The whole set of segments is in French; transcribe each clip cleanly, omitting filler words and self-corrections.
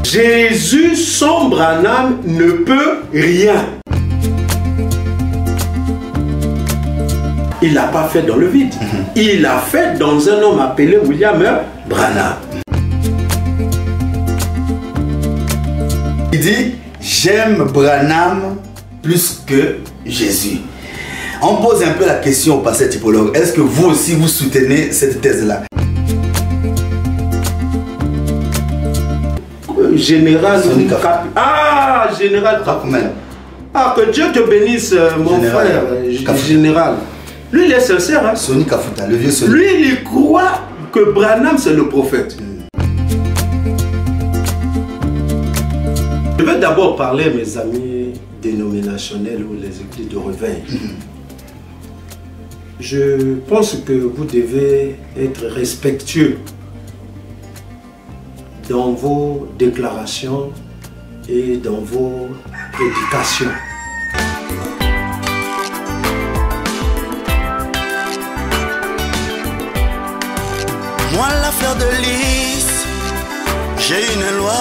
Jésus sans Branham ne peut rien. Il l'a pas fait dans le vide. Il l'a fait dans un homme appelé William Branham. Il dit, j'aime Branham plus que Jésus. On pose un peu la question au pasteur typologue. Est-ce que vous aussi vous soutenez cette thèse-là? Général Général Capman. Ah, que Dieu te bénisse, mon frère, général. Lui, il est sincère. Hein? Soni Kafuta, le vieux Soni. Lui, il croit que Branham, c'est le prophète. Je vais d'abord parler à mes amis dénominationnels ou les églises de réveil. Je pense que vous devez être respectueux dans vos déclarations et dans vos prédications. Moi la fleur de lys, j'ai une loi,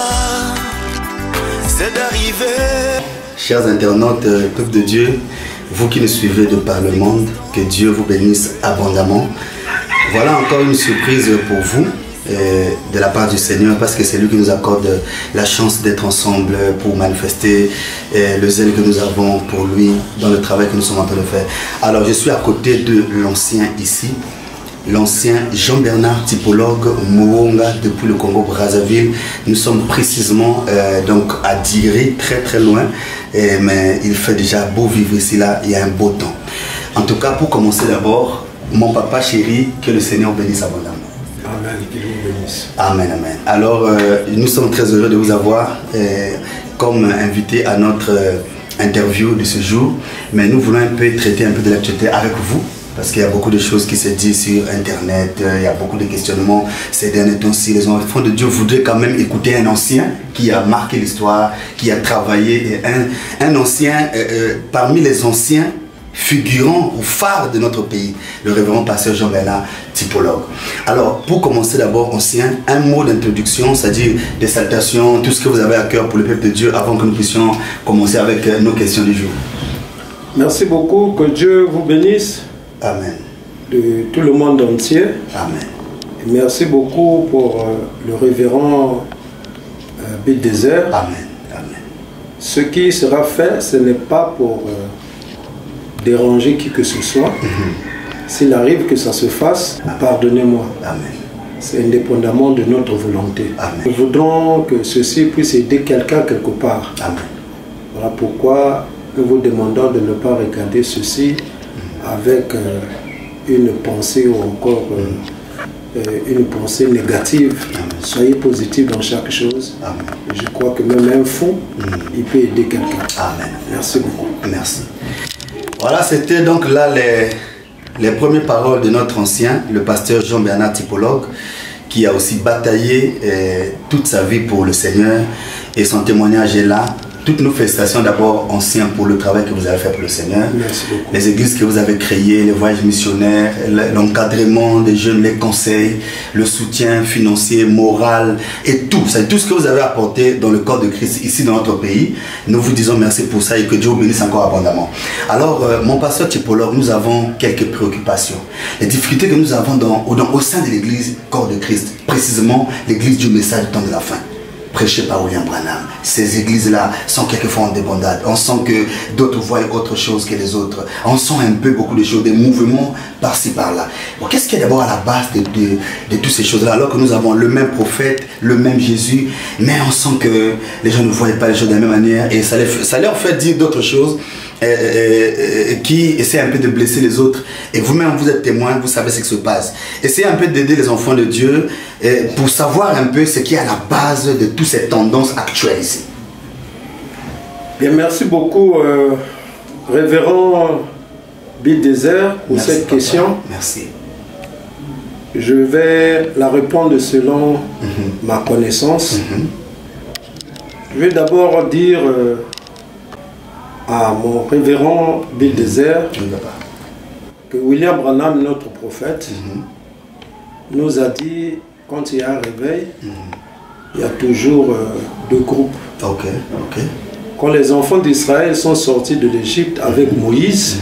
c'est d'arriver. Chers internautes, peuple de Dieu, vous qui nous suivez de par le monde, que Dieu vous bénisse abondamment. Voilà encore une surprise pour vous de la part du Seigneur, parce que c'est lui qui nous accorde la chance d'être ensemble pour manifester le zèle que nous avons pour lui dans le travail que nous sommes en train de faire. Alors je suis à côté de l'ancien ici, l'ancien Jean-Bernard typologue Mouonga depuis le Congo-Brazzaville. Nous sommes précisément donc à Diri, très loin, mais il fait déjà beau vivre ici, là, il y a un beau temps. En tout cas, pour commencer d'abord, mon papa chéri, que le Seigneur bénisse abondamment. Amen, qu'il vous bénisse. Amen, amen. Alors, nous sommes très heureux de vous avoir comme invité à notre interview de ce jour, mais nous voulons un peu traiter un peu de l'actualité avec vous. Parce qu'il y a beaucoup de choses qui se disent sur Internet, il y a beaucoup de questionnements ces derniers temps-ci. Les enfants de Dieu voudraient quand même écouter un ancien qui a marqué l'histoire, qui a travaillé, un ancien parmi les anciens figurants ou phares de notre pays, le révérend pasteur Jean-Bernard typologue. Alors, pour commencer d'abord, ancien, un mot d'introduction, c'est-à-dire des salutations, tout ce que vous avez à cœur pour le peuple de Dieu avant que nous puissions commencer avec nos questions du jour. Merci beaucoup, que Dieu vous bénisse. Amen. De tout le monde entier. Amen. Et merci beaucoup pour le révérend Bill Desert. Amen. Amen. Ce qui sera fait, ce n'est pas pour déranger qui que ce soit. S'il arrive que ça se fasse, pardonnez-moi. Amen. C'est indépendamment de notre volonté. Amen. Nous voudrons que ceci puisse aider quelqu'un quelque part. Amen. Voilà pourquoi nous vous demandons de ne pas regarder ceci avec une pensée ou encore une pensée négative. Amen. Soyez positif dans chaque chose. Amen. Je crois que même un fou, il peut aider quelqu'un. Amen. Merci beaucoup. Merci. Voilà, c'était donc là les premières paroles de notre ancien, le pasteur Jean-Bernard typologue, qui a aussi bataillé toute sa vie pour le Seigneur, et son témoignage est là. Toutes nos félicitations d'abord, anciens, pour le travail que vous avez fait pour le Seigneur. Merci beaucoup. Les églises que vous avez créées, les voyages missionnaires, l'encadrement des jeunes, les conseils, le soutien financier, moral et tout. C'est tout ce que vous avez apporté dans le corps de Christ ici dans notre pays. Nous vous disons merci pour ça et que Dieu vous bénisse encore abondamment. Alors, mon pasteur typologue, nous avons quelques préoccupations. Les difficultés que nous avons au sein de l'église corps de Christ, précisément l'église du message du temps de la fin, prêché par William Branham. Ces églises-là sont quelquefois en débandade. On sent que d'autres voient autre chose que les autres. On sent un peu beaucoup de choses, des mouvements par-ci, par-là. Bon, qu'est-ce qui est d'abord à la base de toutes ces choses-là, alors que nous avons le même prophète, le même Jésus, mais on sent que les gens ne voient pas les choses de la même manière et ça leur fait dire d'autres choses qui essaient un peu de blesser les autres. Et vous-même, vous êtes témoin, vous savez ce qui se passe. Essayez un peu d'aider les enfants de Dieu pour savoir un peu ce qui est à la base de toutes ces tendances actuelles ici. Bien, merci beaucoup, révérend Bill Desert, pour Merci, cette papa. question. Merci. Je vais la répondre selon ma connaissance. Je vais d'abord dire à mon révérend Bill Desert Oui, papa. que William Branham, notre prophète, nous a dit, quand il y a un réveil, il y a toujours deux groupes. Ok, ok. Quand les enfants d'Israël sont sortis de l'Égypte avec Moïse,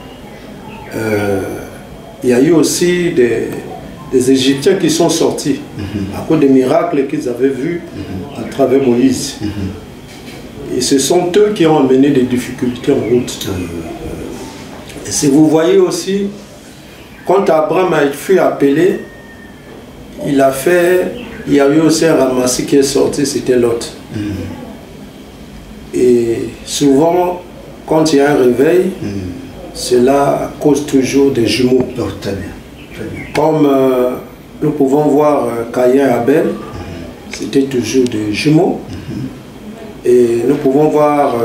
il y a eu aussi des Égyptiens qui sont sortis à cause des miracles qu'ils avaient vus à travers Moïse. Et ce sont eux qui ont amené des difficultés en route. Et si vous voyez aussi, quand Abraham a fut appelé, il y a eu aussi un ramassis qui est sorti, c'était Lot. Et souvent, quand il y a un réveil, cela cause toujours des jumeaux. Oh, très bien. Très bien. Comme nous pouvons voir Caïn et Abel, c'était toujours des jumeaux. Et nous pouvons voir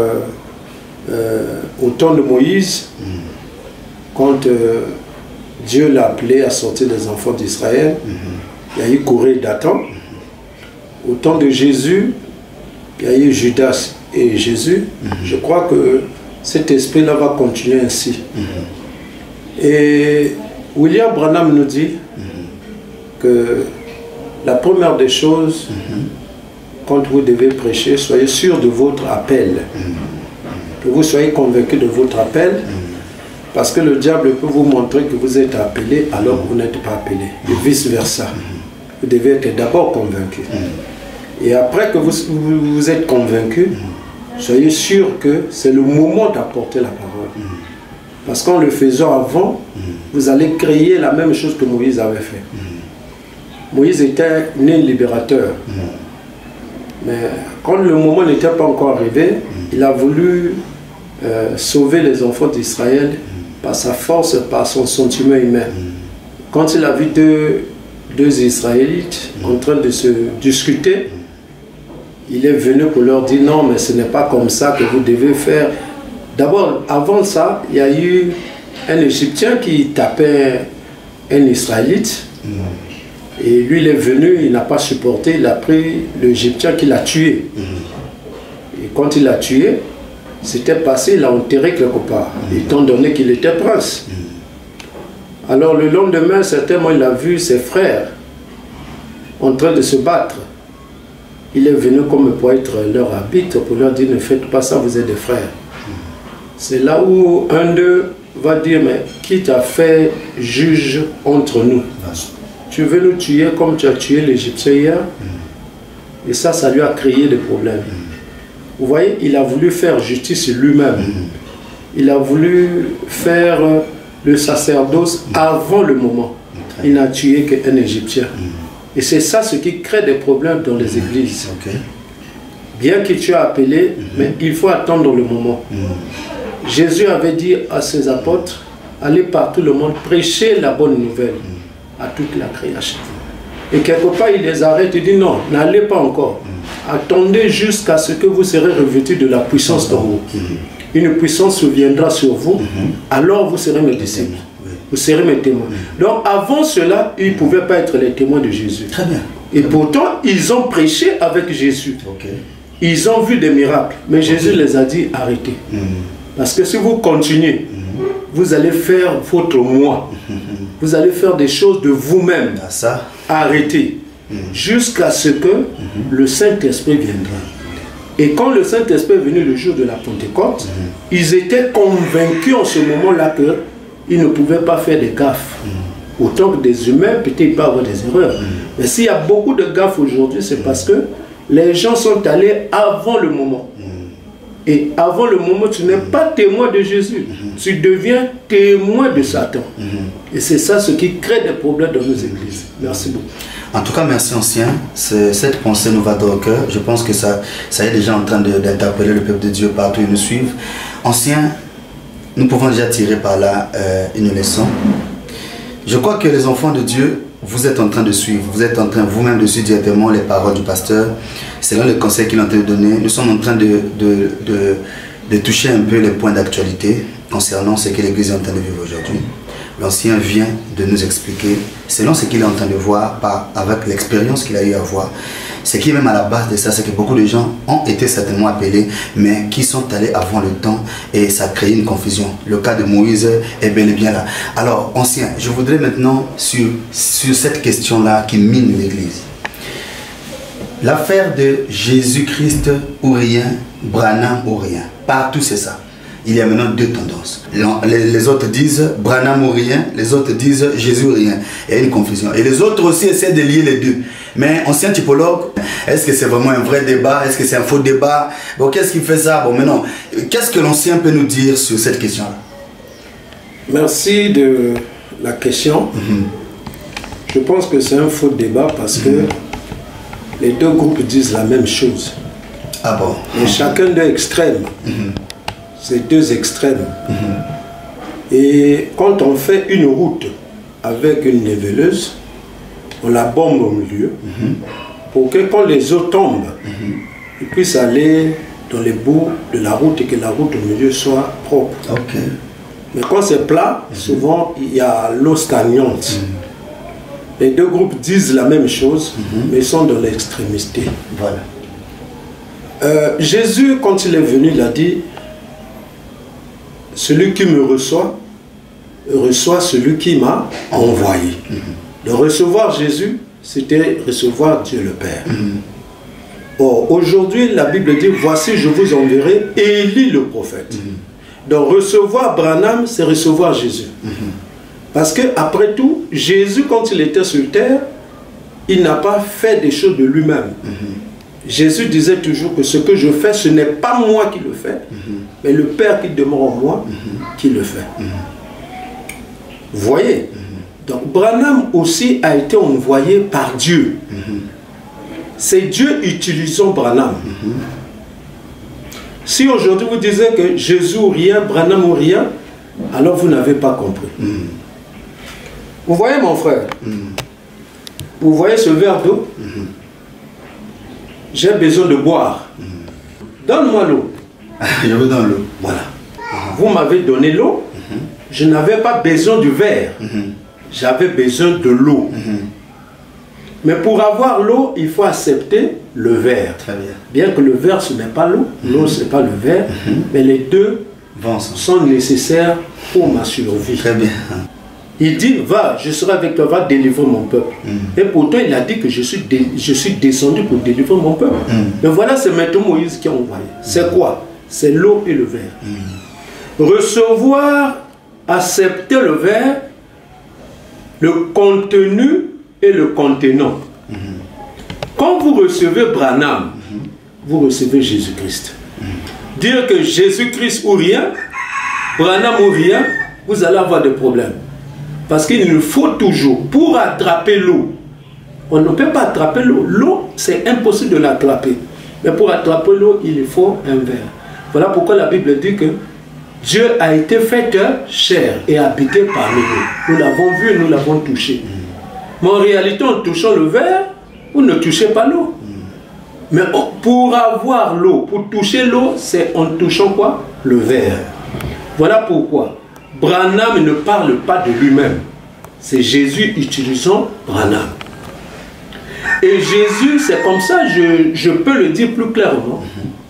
au temps de Moïse, quand Dieu l'a appelé à sortir des enfants d'Israël, il y a eu Corée et Dathan. Au temps de Jésus, il y a eu Judas et Jésus. Je crois que cet esprit-là va continuer ainsi. Et William Branham nous dit que la première des choses, quand vous devez prêcher, soyez sûr de votre appel. Que vous soyez convaincu de votre appel, parce que le diable peut vous montrer que vous êtes appelé alors que vous n'êtes pas appelé, et vice-versa. Vous devez être d'abord convaincu. Et après que vous êtes convaincu, soyez sûr que c'est le moment d'apporter la parole. Parce qu'en le faisant avant, vous allez créer la même chose que Moïse avait fait. Moïse était né libérateur. Mais quand le moment n'était pas encore arrivé, il a voulu sauver les enfants d'Israël par sa force, par son sentiment humain. Quand il a vu deux Israélites en train de se discuter, il est venu pour leur dire non, mais ce n'est pas comme ça que vous devez faire. D'abord, avant ça, il y a eu un Égyptien qui tapait un Israélite. Et lui, il est venu, il n'a pas supporté, il a pris l'Égyptien qui l'a tué. Et quand il l'a tué, c'était passé, il l'a enterré quelque part, étant donné qu'il était prince. Alors le lendemain, certainement, il a vu ses frères en train de se battre. Il est venu comme pour être leur arbitre, pour leur dire ne faites pas ça, vous êtes des frères. C'est là où un d'eux va dire mais qui t'a fait juge entre nous? Tu veux nous tuer comme tu as tué l'Égyptien hier? Et ça lui a créé des problèmes. Vous voyez, il a voulu faire justice lui-même. Il a voulu faire le sacerdoce avant le moment. Il n'a tué qu'un Égyptien. Et c'est ça ce qui crée des problèmes dans les églises. Bien que tu as appelé, mais il faut attendre le moment. Jésus avait dit à ses apôtres, allez par tout le monde, prêchez la bonne nouvelle à toute la création. Et quelque part, il les arrête et dit non, n'allez pas encore. Attendez jusqu'à ce que vous serez revêtus de la puissance d'en haut. Une puissance viendra sur vous, alors vous serez mes disciples. Vous serez mes témoins. Donc avant cela, ils ne pouvaient pas être les témoins de Jésus. Très bien. Et pourtant, ils ont prêché avec Jésus. Ils ont vu des miracles. Mais Jésus les a dit arrêtez. Parce que si vous continuez, vous allez faire votre moi. Vous allez faire des choses de vous-même. Arrêtez. Jusqu'à ce que le Saint-Esprit viendra. Et quand le Saint-Esprit est venu le jour de la Pentecôte, ils étaient convaincus en ce moment-là qu'ils ne pouvaient pas faire des gaffes. Autant que des humains, peut-être ils peuvent avoir des erreurs. Mais s'il y a beaucoup de gaffes aujourd'hui, c'est parce que les gens sont allés avant le moment. Et avant le moment, tu n'es pas témoin de Jésus. Tu deviens témoin de Satan. Et c'est ça ce qui crée des problèmes dans nos églises. Merci beaucoup. En tout cas, merci ancien. Cette pensée nous va dans le cœur. Je pense que ça est déjà en train d'interpeller le peuple de Dieu partout où ils nous suivent. Ancien, nous pouvons déjà tirer par là une leçon. Je crois que les enfants de Dieu, vous êtes en train de suivre. Vous êtes en train vous-même de suivre directement les paroles du pasteur. Selon le conseil qu'il est en train de donner, nous sommes en train de toucher un peu les points d'actualité concernant ce que l'Église est en train de vivre aujourd'hui. L'ancien vient de nous expliquer, selon ce qu'il est en train de voir, avec l'expérience qu'il a eu à voir. Ce qui est même à la base de ça, c'est que beaucoup de gens ont été certainement appelés, mais qui sont allés avant le temps, et ça a créé une confusion. Le cas de Moïse est bel et bien là. Alors, ancien, je voudrais maintenant, sur cette question-là qui mine l'Église. L'affaire de Jésus-Christ ou rien, Branham ou rien. Partout c'est ça. Il y a maintenant deux tendances. Les autres disent Branham ou rien, les autres disent Jésus ou rien. Il y a une confusion. Et les autres aussi essaient de lier les deux. Mais ancien typologue, est-ce que c'est vraiment un vrai débat? Est-ce que c'est un faux débat? Bon, qu'est-ce qui fait ça? Bon, maintenant, qu'est-ce que l'ancien peut nous dire sur cette question-là? Merci de la question. Je pense que c'est un faux débat parce que les deux groupes disent la même chose. Ah bon? Mais chacun d'eux extrêmes. C'est deux extrêmes. Et quand on fait une route avec une niveleuse, on la bombe au milieu pour que quand les eaux tombent, ils puissent aller dans les bouts de la route et que la route au milieu soit propre. Mais quand c'est plat, souvent il y a l'eau stagnante. Les deux groupes disent la même chose, mais sont dans l'extrémité. Voilà. Jésus, quand il est venu, il a dit: celui qui me reçoit celui qui m'a envoyé. De recevoir Jésus, c'était recevoir Dieu le Père. Or, aujourd'hui, la Bible dit: voici, je vous enverrai Élie le prophète. Donc, recevoir Branham, c'est recevoir Jésus. Parce que, après tout, Jésus, quand il était sur terre, il n'a pas fait des choses de lui-même. Jésus disait toujours que ce que je fais, ce n'est pas moi qui le fais, mais le Père qui demeure en moi qui le fait. Vous voyez? Donc Branham aussi a été envoyé par Dieu. C'est Dieu utilisant Branham. Si aujourd'hui vous disiez que Jésus ou rien, Branham ou rien, alors vous n'avez pas compris. Vous voyez mon frère? Vous voyez ce verre d'eau? J'ai besoin de boire. Donne-moi l'eau. Je vous donne l'eau. Voilà. Vous m'avez donné l'eau. Je n'avais pas besoin du verre. J'avais besoin de l'eau. Mais pour avoir l'eau, il faut accepter le verre. Très bien. Bien que le verre, ce n'est pas l'eau. L'eau, ce n'est pas le verre. Mais les deux sont nécessaires pour ma survie. Très bien. Il dit: va, je serai avec toi, va délivrer mon peuple. Et pourtant, il a dit que je suis descendu pour délivrer mon peuple. Mais voilà, c'est maintenant Moïse qui a envoyé. C'est quoi? C'est l'eau et le verre. Recevoir, accepter le verre, le contenu et le contenant. Quand vous recevez Branham, vous recevez Jésus-Christ. Dire que Jésus-Christ ou rien, Branham ou rien, vous allez avoir des problèmes. Parce qu'il nous faut toujours, pour attraper l'eau, on ne peut pas attraper l'eau. L'eau, c'est impossible de l'attraper. Mais pour attraper l'eau, il faut un verre. Voilà pourquoi la Bible dit que Dieu a été fait chair et habité parmi nous. Nous l'avons vu et nous l'avons touché. Mais en réalité, en touchant le verre, vous ne touchez pas l'eau. Mais pour avoir l'eau, pour toucher l'eau, c'est en touchant quoi? Le verre. Voilà pourquoi Branham ne parle pas de lui-même. C'est Jésus utilisant Branham. Et Jésus, c'est comme ça, je peux le dire plus clairement.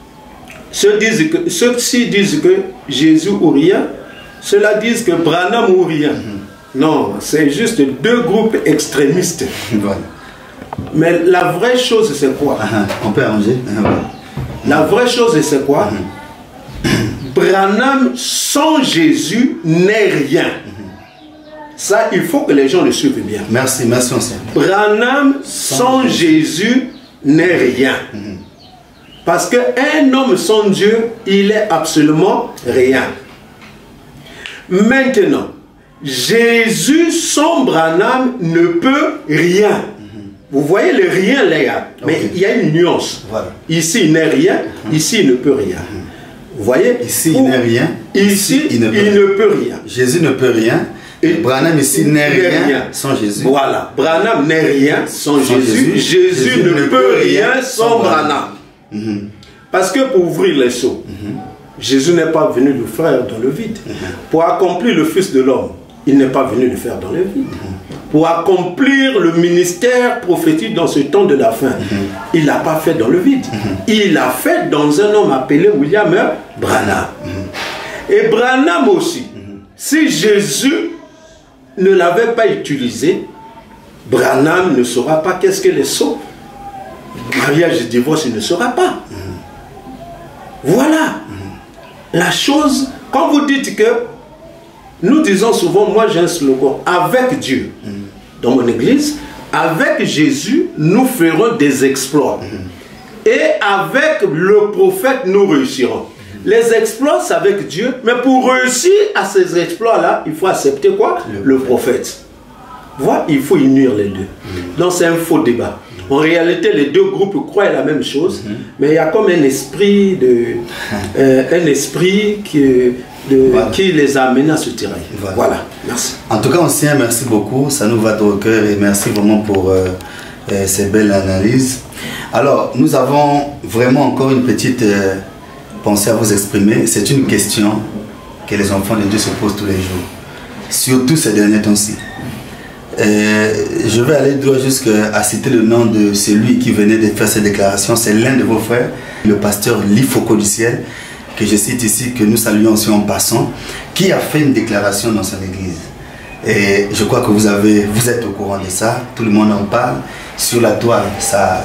Ceux-ci disent que Jésus ou rien, ceux-là disent que Branham ou rien. Non, c'est juste deux groupes extrémistes. Voilà. Mais la vraie chose, c'est quoi? On peut arranger. La vraie chose, c'est quoi? Branham sans Jésus n'est rien. Ça, il faut que les gens le suivent bien. Merci, merci ancien. Branham sans Jésus n'est rien. Parce qu'un homme sans Dieu, il est absolument rien. Maintenant, Jésus sans Branham ne peut rien. Vous voyez le rien, les gars. Mais il y a une nuance. Voilà. Ici, il n'est rien. Ici, il ne peut rien. Vous voyez? Ici, il n'est rien. Ici, il ne peut rien. Jésus ne peut rien. Et Branham ici n'est rien sans Jésus. Voilà. Branham n'est rien sans Jésus. Jésus ne peut rien sans Branham. Parce que pour ouvrir les seaux, Jésus n'est pas venu le faire dans le vide. Pour accomplir le Fils de l'homme, il n'est pas venu le faire dans le vide. Pour accomplir le ministère prophétique dans ce temps de la fin, il n'a pas fait dans le vide. Il l'a fait dans un homme appelé William Branham. Et Branham aussi, si Jésus ne l'avait pas utilisé, Branham ne saura pas qu'est-ce que les sceaux. mariage et divorce, il ne sera pas. Voilà. La chose, quand vous dites que, nous disons souvent, moi j'ai un slogan, avec Dieu, dans mon église, avec Jésus, nous ferons des exploits. Et avec le prophète, nous réussirons. Les exploits, c'est avec Dieu, mais pour réussir à ces exploits-là, il faut accepter quoi? Le prophète. Voilà, il faut unir les deux. Donc c'est un faux débat. En réalité, les deux groupes croient la même chose, mais il y a comme un esprit, qui les a amenés à se tirer. Voilà, merci. En tout cas, ancien, merci beaucoup. Ça nous va droit au cœur et merci vraiment pour ces belles analyses. Alors, nous avons vraiment encore une petite pensée à vous exprimer. C'est une question que les enfants de Dieu se posent tous les jours, surtout ces derniers temps-ci. Je vais aller droit jusqu'à citer le nom de celui qui venait de faire cette déclaration. C'est l'un de vos frères, le pasteur Lifoko du ciel, que je cite ici, que nous saluons aussi en passant, qui a fait une déclaration dans son église. Et je crois que vous êtes au courant de ça, tout le monde en parle. Sur la toile, ça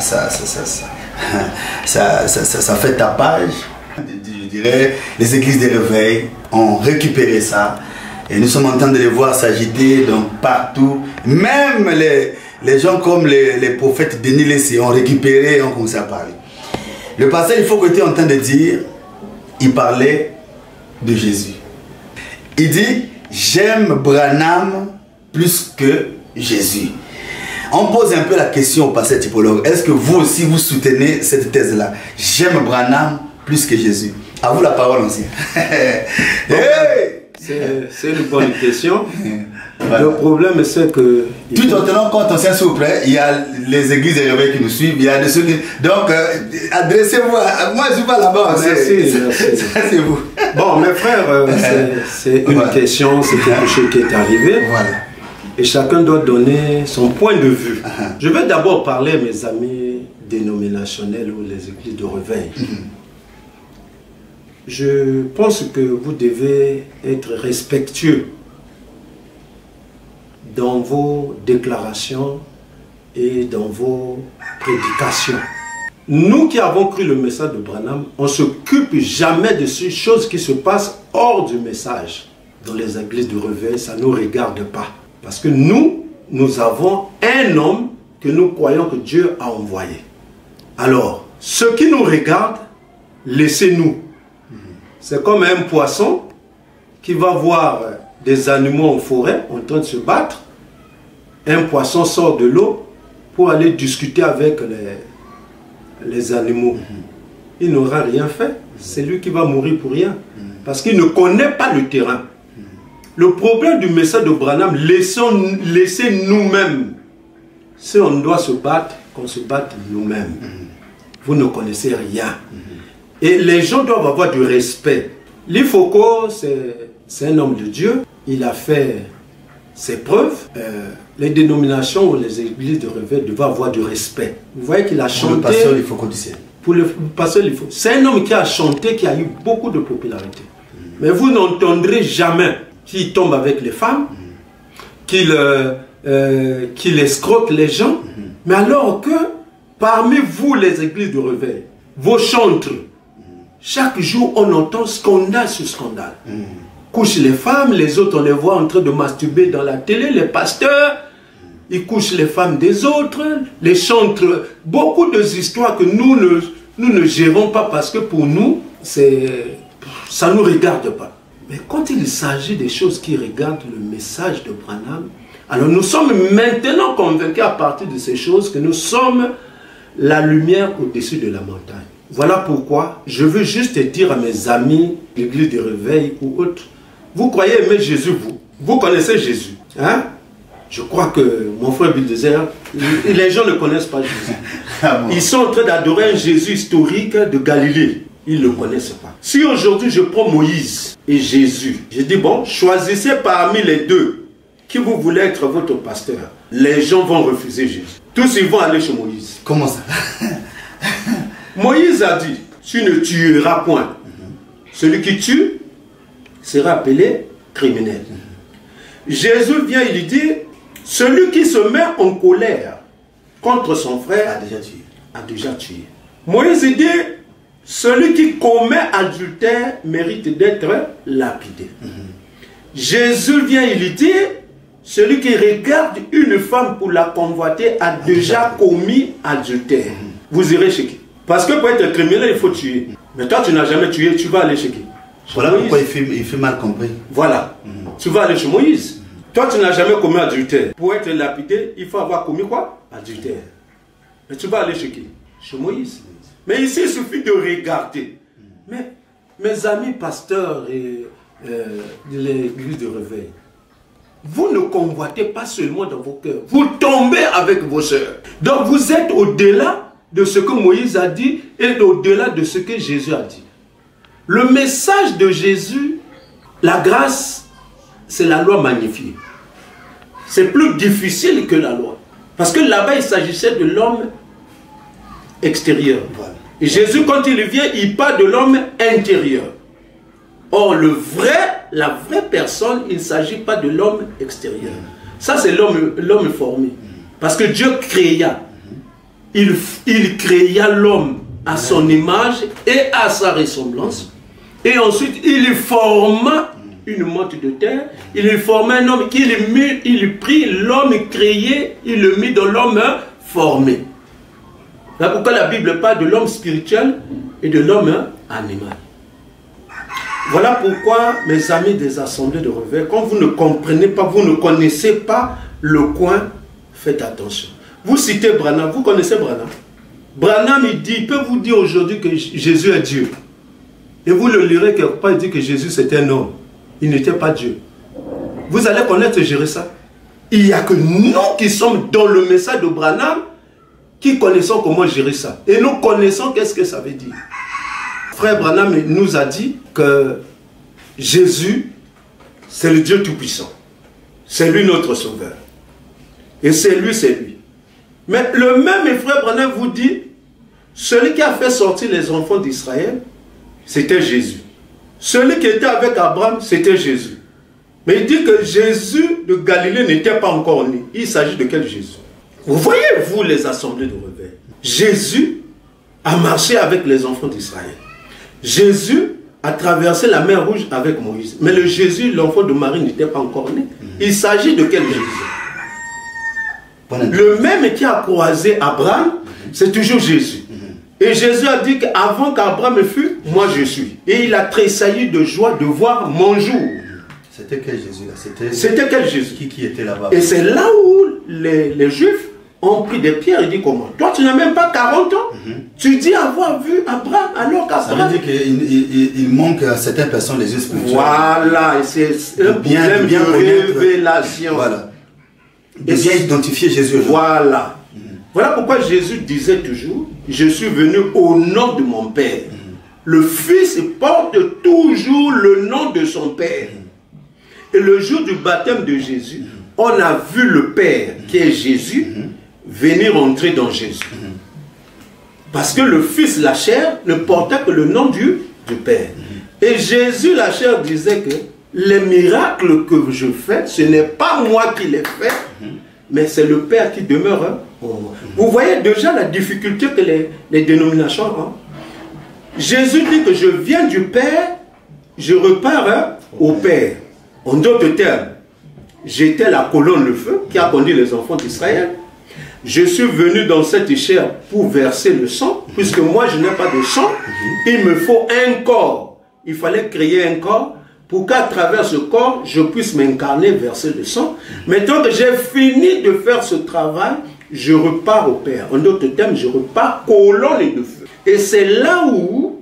fait tapage. Je dirais, les églises de réveil ont récupéré ça. Et nous sommes en train de les voir s'agiter donc partout. Même les gens comme les prophètes Denis Lessé ont récupéré et ont commencé à parler. Le pasteur, il faut que tu es en train de dire, il parlait de Jésus. Il dit, j'aime Branham plus que Jésus. On pose un peu la question au pasteur typologue. Est-ce que vous aussi vous soutenez cette thèse-là? J'aime Branham plus que Jésus. À vous la parole aussi. C'est une bonne question. Voilà. Le problème, c'est que... Tout en tenant compte, ancien s'il vous plaît, il y a les églises de réveil qui nous suivent, il y a de ceux qui... Donc, adressez-vous à... Moi, je ne suis pas là-bas. Merci. C'est vous. Bon, mes frères, c'est une question, c'est quelque chose qui est arrivé. Voilà. Et chacun doit donner son point de vue. Je vais d'abord parler à mes amis dénominationnels ou les églises de réveil. Je pense que vous devez être respectueux dans vos déclarations et dans vos prédications. Nous qui avons cru le message de Branham, on ne s'occupe jamais de ces choses qui se passent hors du message. Dans les églises de réveil, ça ne nous regarde pas. Parce que nous avons un homme que nous croyons que Dieu a envoyé. Alors, ce qui nous regarde, laissez-nous. C'est comme un poisson qui va voir des animaux en forêt en train de se battre. Un poisson sort de l'eau pour aller discuter avec les animaux. Il n'aura rien fait. C'est lui qui va mourir pour rien. Parce qu'il ne connaît pas le terrain. Le problème du message de Branham, laissez nous-mêmes. Si on doit se battre, qu'on se batte nous-mêmes. Vous ne connaissez rien. Et les gens doivent avoir du respect. Lifoko, c'est un homme de Dieu. Il a fait ses preuves. Les dénominations ou les églises de réveil doivent avoir du respect. Vous voyez qu'il a chanté... Pour le pasteur Lifoko du ciel. Pour le pasteur Lifoko. C'est un homme qui a chanté, qui a eu beaucoup de popularité. Mais vous n'entendrez jamais qu'il tombe avec les femmes, qu'il escroque les gens. Mais alors que, parmi vous, les églises de réveil, vos chantres, chaque jour, on entend scandale sur scandale. Couchent les femmes, les autres, on les voit en train de masturber dans la télé. Les pasteurs, ils couchent les femmes des autres. Les chantres, beaucoup d'histoires que nous ne gérons pas parce que pour nous, ça ne nous regarde pas. Mais quand il s'agit des choses qui regardent le message de Branham, alors nous sommes maintenant convaincus à partir de ces choses que nous sommes la lumière au-dessus de la montagne. Voilà pourquoi je veux juste dire à mes amis, l'église de réveil ou autres, vous croyez aimer Jésus, vous connaissez Jésus, hein? Je crois que mon frère Bulldozer, les gens ne connaissent pas Jésus. Ils sont en train d'adorer un Jésus historique de Galilée. Ils ne le connaissent pas. Si aujourd'hui je prends Moïse et Jésus, je dis bon, choisissez parmi les deux qui vous voulez être votre pasteur. Les gens vont refuser Jésus. Tous ils vont aller chez Moïse. Comment ça? Moïse a dit, tu ne tueras point. Celui qui tue sera appelé criminel. Jésus vient et lui dit, celui qui se met en colère contre son frère a déjà tué. Moïse dit, celui qui commet adultère mérite d'être lapidé. Jésus vient, il dit, celui qui regarde une femme pour la convoiter a déjà commis adultère. Vous irez chez qui? Parce que pour être criminel, il faut tuer. Mais toi, tu n'as jamais tué, tu vas aller chez qui? Voilà pourquoi il fait mal compris. Voilà. Tu vas aller chez Moïse. Toi, tu n'as jamais commis adultère. Pour être lapidé, il faut avoir commis quoi? Adultère. Mais tu vas aller chez qui? Chez Moïse. Mais ici, il suffit de regarder. Mais mes amis pasteurs et de l'église de réveil, vous ne convoitez pas seulement dans vos cœurs. Vous tombez avec vos sœurs. Donc vous êtes au-delà de ce que Moïse a dit et au-delà de ce que Jésus a dit. Le message de Jésus, la grâce, c'est la loi magnifiée. C'est plus difficile que la loi. Parce que là-bas, il s'agissait de l'homme extérieur. Voilà. Et Jésus, quand il vient, il parle de l'homme intérieur. Or, la vraie personne, il ne s'agit pas de l'homme extérieur. Ça, c'est l'homme formé. Parce que Dieu créa. Il créa l'homme à son image et à sa ressemblance. Et ensuite, il forma une motte de terre. Il forma un homme il prit l'homme créé, il le mit dans l'homme formé. C'est pourquoi la Bible parle de l'homme spirituel et de l'homme animal. Voilà pourquoi, mes amis des assemblées de réveil, quand vous ne comprenez pas, vous ne connaissez pas le coin, faites attention. Vous citez Branham, vous connaissez Branham? Branham, il peut vous dire aujourd'hui que Jésus est Dieu. Et vous le lirez quelque part, il dit que Jésus c'était un homme. Il n'était pas Dieu. Vous allez connaître et gérer ça. Il n'y a que nous qui sommes dans le message de Branham qui connaissons comment gérer ça. Et nous connaissons qu'est-ce que ça veut dire. Frère Branham nous a dit que Jésus, c'est le Dieu Tout-Puissant. C'est lui notre Sauveur. Et c'est lui. Mais le même frère Branham vous dit, celui qui a fait sortir les enfants d'Israël, c'était Jésus. Celui qui était avec Abraham, c'était Jésus. Mais il dit que Jésus de Galilée n'était pas encore né. Il s'agit de quel Jésus? Vous voyez, vous, les assemblées de réveil. Jésus a marché avec les enfants d'Israël. Jésus a traversé la mer Rouge avec Moïse. Mais le Jésus, l'enfant de Marie, n'était pas encore né. Il s'agit de quel Jésus? Le même qui a croisé Abraham, c'est toujours Jésus. Et Jésus a dit qu'avant qu'Abraham fût, moi je suis. Et il a tressailli de joie de voir mon jour. C'était quel Jésus là? C'était quel Jésus? Qui était là-bas? Et c'est là où les Juifs ont pris des pierres et dit comment? Toi tu n'as même pas 40 ans. Tu dis avoir vu Abraham alors qu'Abraham... Ça veut dire qu'il manque à certaines personnes les yeux spirituels. Voilà, et c'est un problème de révélation. Voilà. De bien identifier Jésus. Voilà. Voilà pourquoi Jésus disait toujours, je suis venu au nom de mon Père. Le Fils porte toujours le nom de son Père. Et le jour du baptême de Jésus, on a vu le Père, qui est Jésus, venir entrer dans Jésus. Parce que le Fils, la chair, ne portait que le nom du Père. Et Jésus, la chair, disait que les miracles que je fais, ce n'est pas moi qui les fais, mais c'est le Père qui demeure en moi. Vous voyez déjà la difficulté que les dénominations ont. Jésus dit que je viens du Père, je repars au Père. En d'autres termes, j'étais la colonne de feu qui a conduit les enfants d'Israël. Je suis venu dans cette chair pour verser le sang, puisque moi je n'ai pas de sang. Il me faut un corps. Il fallait créer un corps pour qu'à travers ce corps, je puisse m'incarner, verser le sang. Maintenant que j'ai fini de faire ce travail, je repars au Père. En d'autres termes, je repars colonne de feu. Et c'est là où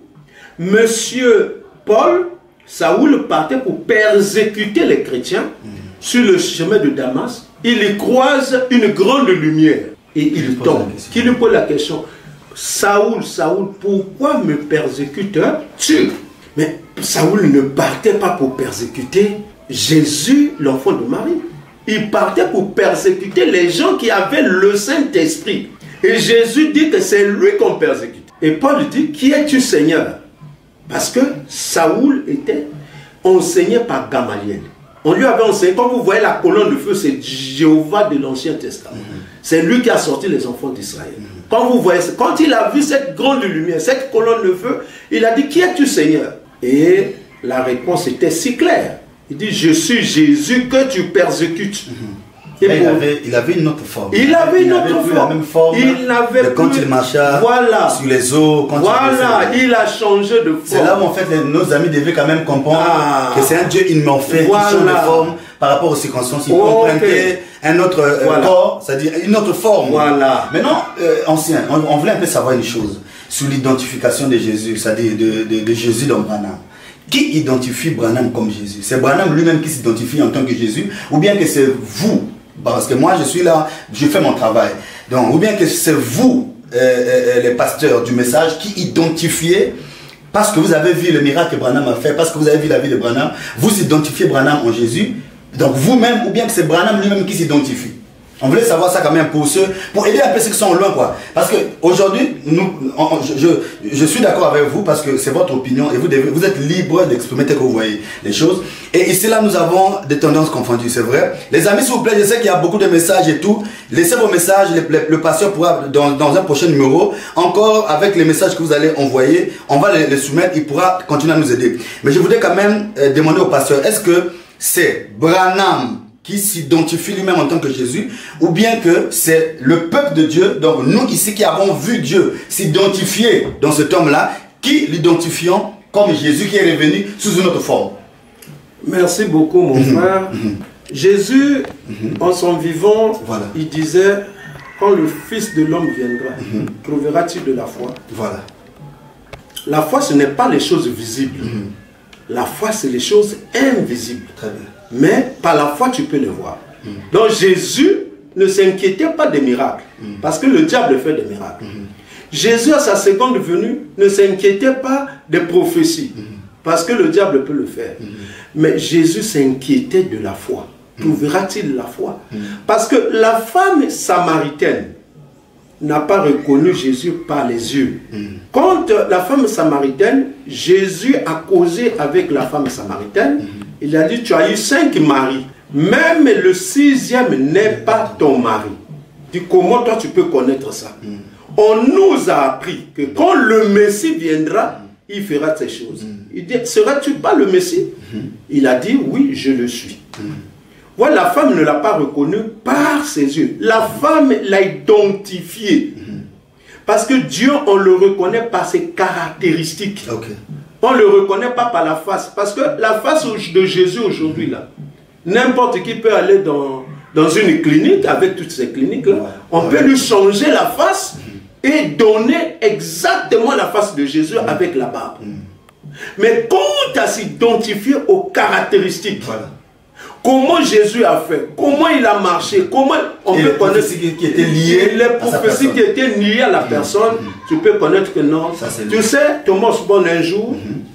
Monsieur Paul, Saoul partait pour persécuter les chrétiens sur le chemin de Damas. Il y croise une grande lumière et il tombe. Qui lui pose la question, Saoul, Saoul, pourquoi me persécutes-tu? Mais Saoul ne partait pas pour persécuter Jésus, l'enfant de Marie. Il partait pour persécuter les gens qui avaient le Saint-Esprit. Et Jésus dit que c'est lui qu'on persécute. Et Paul dit, qui es-tu Seigneur? Parce que Saoul était enseigné par Gamaliel. On lui avait enseigné, quand vous voyez la colonne de feu, c'est Jéhovah de l'Ancien Testament. C'est lui qui a sorti les enfants d'Israël. Quand vous voyez, quand il a vu cette grande lumière, cette colonne de feu, il a dit, qui es-tu Seigneur? Et la réponse était si claire. Il dit, je suis Jésus que tu persécutes. Et il avait une autre forme. Il avait une autre forme. La même forme. Il n'avait plus. Quand il marchait sur les eaux. Il a changé de forme. C'est là où en fait nos amis devaient quand même comprendre que c'est un Dieu imparfait qui change de forme par rapport aux circonstances. Il comprenait un autre corps, c'est-à-dire une autre forme. Maintenant, ancien, on voulait un peu savoir une chose sur l'identification de Jésus, c'est-à-dire de Jésus dans Branham. Qui identifie Branham comme Jésus? C'est Branham lui-même qui s'identifie en tant que Jésus, ou bien que c'est vous? Parce que moi je suis là, je fais mon travail. Donc, ou bien que c'est vous, les pasteurs du message, qui identifiez, parce que vous avez vu le miracle que Branham a fait, parce que vous avez vu la vie de Branham, vous identifiez Branham en Jésus, donc vous-même, ou bien que c'est Branham lui-même qui s'identifie. On voulait savoir ça quand même pour aider un peu ceux qui sont loin, quoi. Parce que aujourd'hui, je suis d'accord avec vous parce que c'est votre opinion et vous êtes libre d'exprimer tel que vous voyez les choses. Et ici là, nous avons des tendances confondues, c'est vrai. Les amis, s'il vous plaît, je sais qu'il y a beaucoup de messages et tout. Laissez vos messages, le pasteur pourra dans un prochain numéro, encore avec les messages que vous allez envoyer, on va les soumettre, il pourra continuer à nous aider. Mais je voudrais quand même demander au pasteur, est-ce que c'est Branham qui s'identifie lui-même en tant que Jésus, ou bien que c'est le peuple de Dieu, donc nous ici qui avons vu Dieu s'identifier dans cet homme-là, qui l'identifions comme Jésus qui est revenu sous une autre forme? Merci beaucoup mon frère. Jésus, en son vivant, il disait, quand le Fils de l'homme viendra, trouvera-t-il de la foi? La foi, ce n'est pas les choses visibles. La foi, c'est les choses invisibles. Très bien. Mais par la foi, tu peux le voir. Donc Jésus ne s'inquiétait pas des miracles. Parce que le diable fait des miracles. Jésus, à sa seconde venue, ne s'inquiétait pas des prophéties. Parce que le diable peut le faire. Mais Jésus s'inquiétait de la foi. Trouvera-t-il la foi? Parce que la femme samaritaine n'a pas reconnu Jésus par les yeux. Quand la femme samaritaine, Jésus a causé avec la femme samaritaine, il a dit, tu as eu 5 maris, même le 6e n'est pas ton mari. Dis, comment toi tu peux connaître ça? On nous a appris que quand le Messie viendra, il fera ces choses. Il dit, seras-tu pas le Messie? Il a dit, oui, je le suis. Voilà, la femme ne l'a pas reconnu par ses yeux. La femme l'a identifié. Parce que Dieu, on le reconnaît par ses caractéristiques. On ne le reconnaît pas par la face. Parce que la face de Jésus aujourd'hui, là, n'importe qui peut aller dans une clinique, avec toutes ces cliniques-là, on peut lui changer la face et donner exactement la face de Jésus avec la barbe. Mais quant à s'identifier aux caractéristiques, comment Jésus a fait, comment il a marché, comment on peut connaître qui étaient liées les prophéties qui étaient liées à la personne, tu peux connaître que non. Tu sais, Thomas Bonne un jour,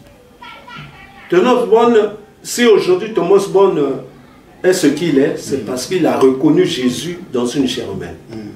Thomas Bonne, si aujourd'hui Thomas Bonne est ce qu'il est, c'est parce qu'il a reconnu Jésus dans une chair humaine.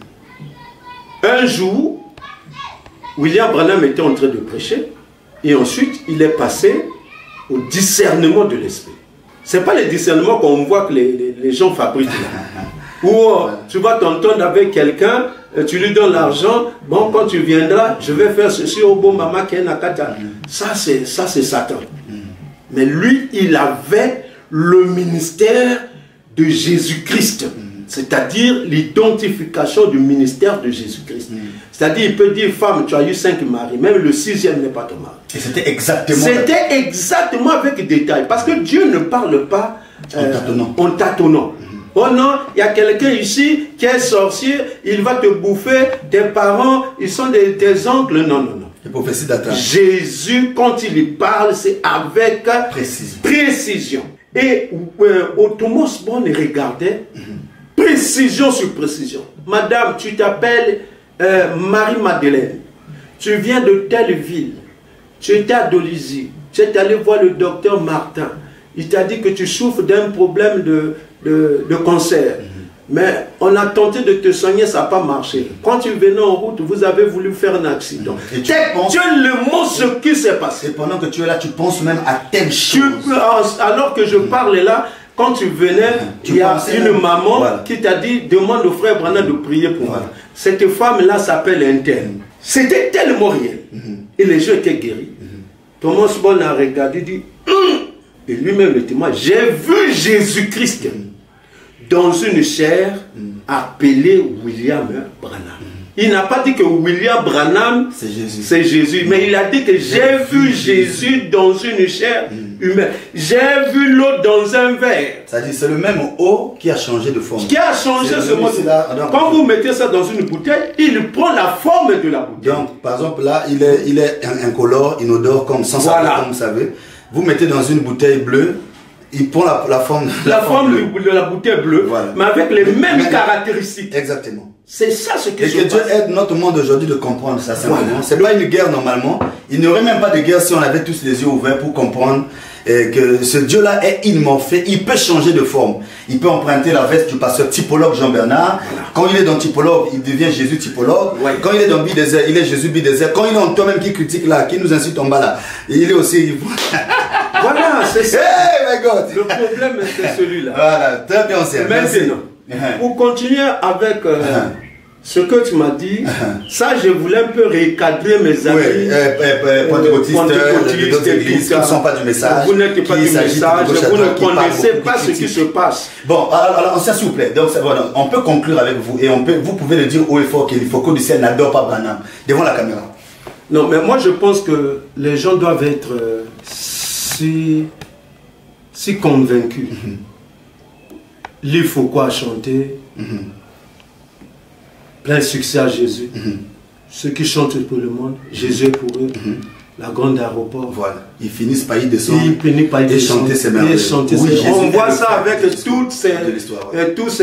Un jour, William Branham était en train de prêcher, et ensuite il est passé au discernement de l'esprit. Ce n'est pas le discernement qu'on voit que les gens fabriquent. Ou tu vas t'entendre avec quelqu'un, tu lui donnes l'argent, bon, quand tu viendras, je vais faire ceci au bon maman qui est nakata. Ça c'est Satan. Mais lui, il avait le ministère de Jésus-Christ. C'est-à-dire l'identification du ministère de Jésus-Christ. C'est-à-dire, il peut dire, femme, tu as eu 5 maris, même le 6e n'est pas ton mari. Et c'était exactement... C'était exactement avec détail. Parce que Dieu ne parle pas en tâtonnant. Oh non, il y a quelqu'un ici qui est sorcier, il va te bouffer, tes parents, ils sont tes oncles. Non, non, non. Les prophéties d'Attente. Jésus, quand il y parle, c'est avec précision. Et Thomas Bonne regardait, précision sur précision. Madame, tu t'appelles Marie-Madeleine. Tu viens de telle ville. Tu étais à Dolisie. Tu es allé voir le docteur Martin. Il t'a dit que tu souffres d'un problème de cancer. Mais on a tenté de te soigner, ça n'a pas marché. Quand tu venais en route, vous avez voulu faire un accident. Et tu le mot ce qui s'est passé. Et pendant que tu es là, tu penses même à telle chose. Alors que je parle là, quand tu venais, il y a une maman qui t'a dit, demande au frère Branham de prier pour moi. Cette femme-là s'appelle Intel. C'était tellement réel. Et les gens étaient guéris. Thomas Bon a regardé, dit, et lui-même le témoin, j'ai vu Jésus-Christ dans une chair appelée William Branham. Il n'a pas dit que William Branham, c'est Jésus. Mais il a dit que j'ai vu Jésus dans une chair humaine. J'ai vu l'eau dans un verre. C'est-à-dire c'est le même eau qui a changé de forme. Qui a changé ce mot. Quand vous mettez ça dans une bouteille, il prend la forme de la bouteille. Donc, par exemple, là, il est incolore, inodore, comme sans saveur, comme vous savez. Vous mettez dans une bouteille bleue, il prend la forme de la bouteille bleue, mais avec les mêmes caractéristiques. Exactement. C'est ça ce qui se passe. Et que Dieu aide notre monde aujourd'hui de comprendre ça simplement. C'est pas une guerre normalement. Il n'y aurait même pas de guerre si on avait tous les yeux ouverts pour comprendre que ce Dieu-là est immorphé. Il peut changer de forme. Il peut emprunter la veste du pasteur typologue Jean-Bernard. Quand il est dans typologue, il devient Jésus typologue. Quand il est dans Bidésert, il est Jésus Bidésert. Quand il est en toi-même qui critique là, qui nous incite en bas là, il est aussi... Voilà, c'est ça. Hey, my God. Le problème, c'est celui-là. Voilà, très bien, c'est maintenant. Pour continuer avec ce que tu m'as dit, ça je voulais un peu recadrer mes amis pentecôtistes, églises qui ne sont pas du message. Vous n'êtes pas du message, vous ne connaissez pas ce qui se passe. Bon, alors s'il vous plaît, donc voilà, on peut conclure avec vous et vous pouvez le dire haut et fort qu'il faut que du ciel n'adore pas Branham devant la caméra. Non, mais moi je pense que les gens doivent être si convaincus. Il faut quoi chanter, plein succès à Jésus. Ceux qui chantent pour le monde, Jésus est pour eux. La grande aéroport. Voilà, ils finissent par y descendre et chanter ces merveilles. Oui, on voit ça avec toutes tous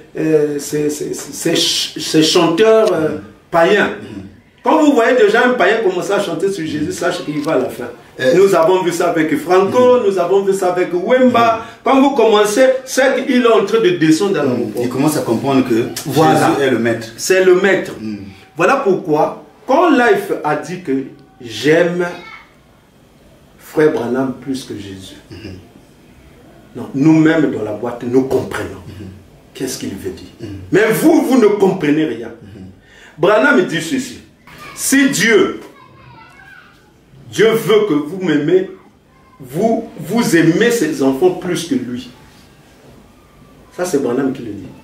ces chanteurs païens. Quand vous voyez déjà un païen commencer à chanter sur Jésus, sachez qu'il va à la fin. Nous avons vu ça avec Franco, nous avons vu ça avec Wemba. Quand vous commencez, c'est qu'il est en train de descendre dans l'aéroport. Il commence à comprendre que Jésus est le maître. C'est le maître. Voilà pourquoi, quand Life a dit que j'aime Frère Branham plus que Jésus, non, nous-mêmes dans la boîte, nous comprenons. Qu'est-ce qu'il veut dire. Mais vous ne comprenez rien. Branham dit ceci. Si Dieu veut que vous m'aimez, vous aimez ses enfants plus que lui. Ça, c'est Branham qui le dit.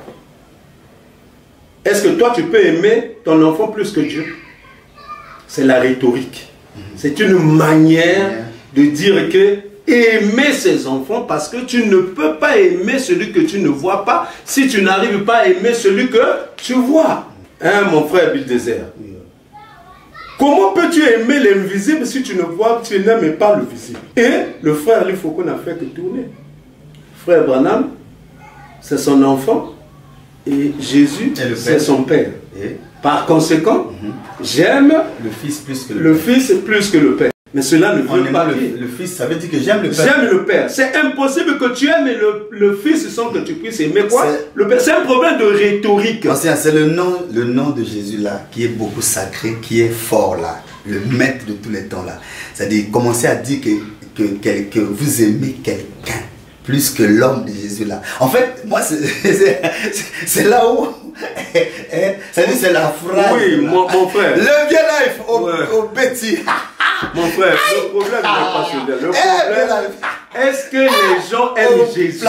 Est-ce que toi, tu peux aimer ton enfant plus que Dieu? C'est la rhétorique. C'est une manière de dire que aimer ses enfants parce que tu ne peux pas aimer celui que tu ne vois pas si tu n'arrives pas à aimer celui que tu vois. Hein, mon frère Bildésert? Comment peux-tu aimer l'invisible si tu ne vois, tu n'aimes pas le visible? Et le frère, il faut qu'on a fait que tourner. Frère Branham, c'est son enfant. Et Jésus, c'est son père. Et par conséquent, j'aime le fils plus que le père. Mais cela ne veut pas dire. Le fils, ça veut dire que j'aime le père. J'aime le père. C'est impossible que tu aimes le fils sans que tu puisses aimer quoi? Le père. C'est un problème de rhétorique. C'est le nom de Jésus là, qui est beaucoup sacré, qui est fort là. Le maître de tous les temps là. C'est-à-dire, commencer à dire que vous aimez quelqu'un plus que l'homme de Jésus là. En fait, moi, c'est là où... C'est-à-dire, c'est la phrase. Oui, mon frère. Le vieux Life au petit. Mon frère, le problème n'est pas celui-là. Le problème, est-ce que les gens aiment Jésus?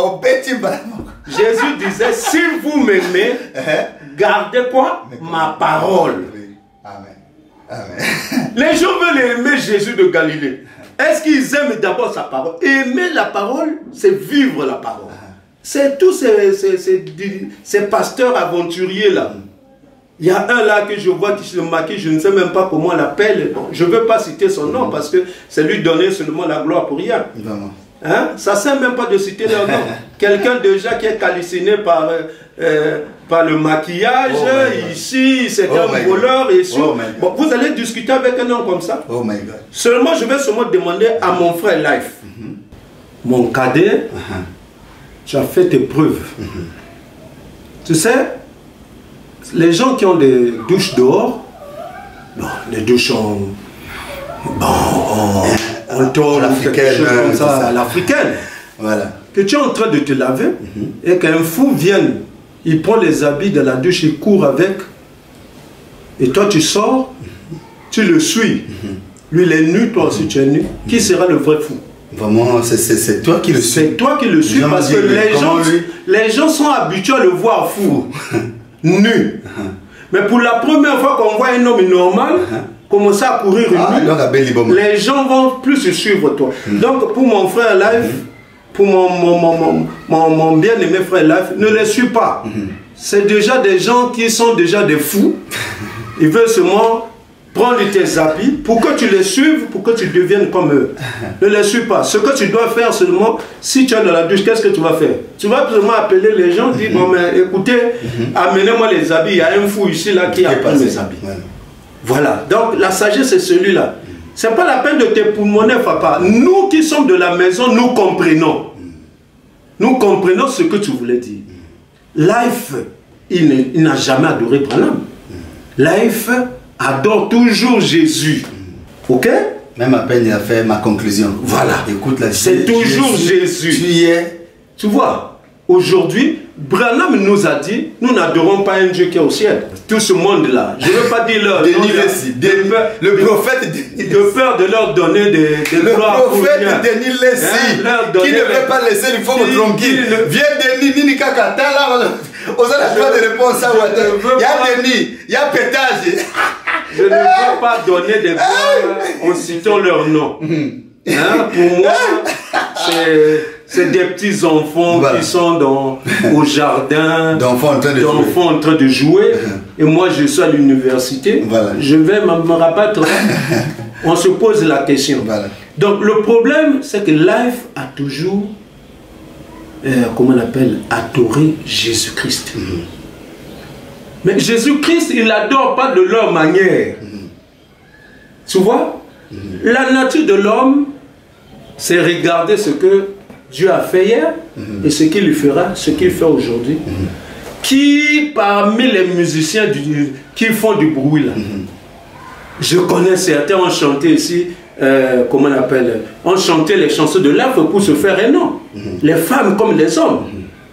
Jésus disait, si vous m'aimez, gardez quoi? Ma parole. Amen. Amen. Les gens veulent aimer Jésus de Galilée. Est-ce qu'ils aiment d'abord sa parole? Aimer la parole, c'est vivre la parole. C'est tous ces pasteurs aventuriers là. Il y a un là que je vois qui se maquille, je ne sais même pas comment on l'appelle. Je ne veux pas citer son nom parce que c'est lui donner seulement la gloire pour rien. Hein? Ça ne sert même pas de citer leur nom. Quelqu'un déjà qui est calciné par le maquillage, ici, c'est un voleur. Et bon, vous allez discuter avec un homme comme ça. Oh my God. Seulement, je vais seulement demander à mon frère Life. Mon cadet, tu as fait tes preuves. Tu sais, les gens qui ont des douches dehors, bon, les douches en tôle, l'africaine, l'africaine. Voilà. que tu es en train de te laver et qu'un fou vienne, il prend les habits de la douche, il court avec, et toi tu sors, tu le suis. Lui il est nu, toi aussi tu es nu. Qui sera le vrai fou? Vraiment, c'est toi qui le suis. C'est toi qui le suis parce que les gens sont habitués à le voir fou, nu. Mais pour la première fois qu'on voit un homme normal commencer à courir nu, les gens vont plus se suivre toi. Donc pour mon frère Life, pour mon bien-aimé frère Life, ne les suis pas. C'est déjà des gens qui sont déjà des fous. Ils veulent seulement prendre tes habits pour que tu les suives, pour que tu deviennes comme eux. Ne les suis pas. Ce que tu dois faire seulement, si tu es dans la douche, qu'est-ce que tu vas faire? Tu vas seulement appeler les gens, dire, bon, mais écoutez, amenez-moi les habits, il y a un fou ici là qui a pris mes habits. Voilà. Donc la sagesse c'est celui-là. C'est pas la peine de te pulmoner, papa. Nous qui sommes de la maison, nous comprenons. Nous comprenons ce que tu voulais dire. Life, il n'a jamais adoré Branham. Life adore toujours Jésus. Ok? Même à peine il a fait ma conclusion. Voilà. Écoute, c'est toujours Jésus. Tu y es. Tu vois, aujourd'hui, Branham nous a dit, nous n'adorons pas un Dieu qui est au ciel. Tout ce monde-là, je ne veux pas dire leur le prophète de peur de leur donner des gloires. Le prophète Denis Lessi, qui ne veut pas laisser les femmes tranquilles. Viens Denis, Nini Kakata, là, on a la droit de répondre à ça. Il y a Denis, il y a Pétage. Je ne veux pas donner des gloires en citant leur nom. Pour moi, c'est des petits enfants qui sont au jardin, d'enfants en train de jouer. Et moi, je suis à l'université. Je vais me rabattre. On se pose la question. Donc, le problème, c'est que Life a toujours, comment on appelle, adoré Jésus-Christ. Mais Jésus-Christ, il n'adore pas de leur manière. Tu vois? La nature de l'homme, c'est regarder ce que Dieu a fait hier et ce qu'il lui fera, ce qu'il fait aujourd'hui. Qui parmi les musiciens qui font du bruit là, je connais certains ont chanté ici, comment on appelle, ont chanté les chansons de l'œuvre pour se faire un nom. Les femmes comme les hommes.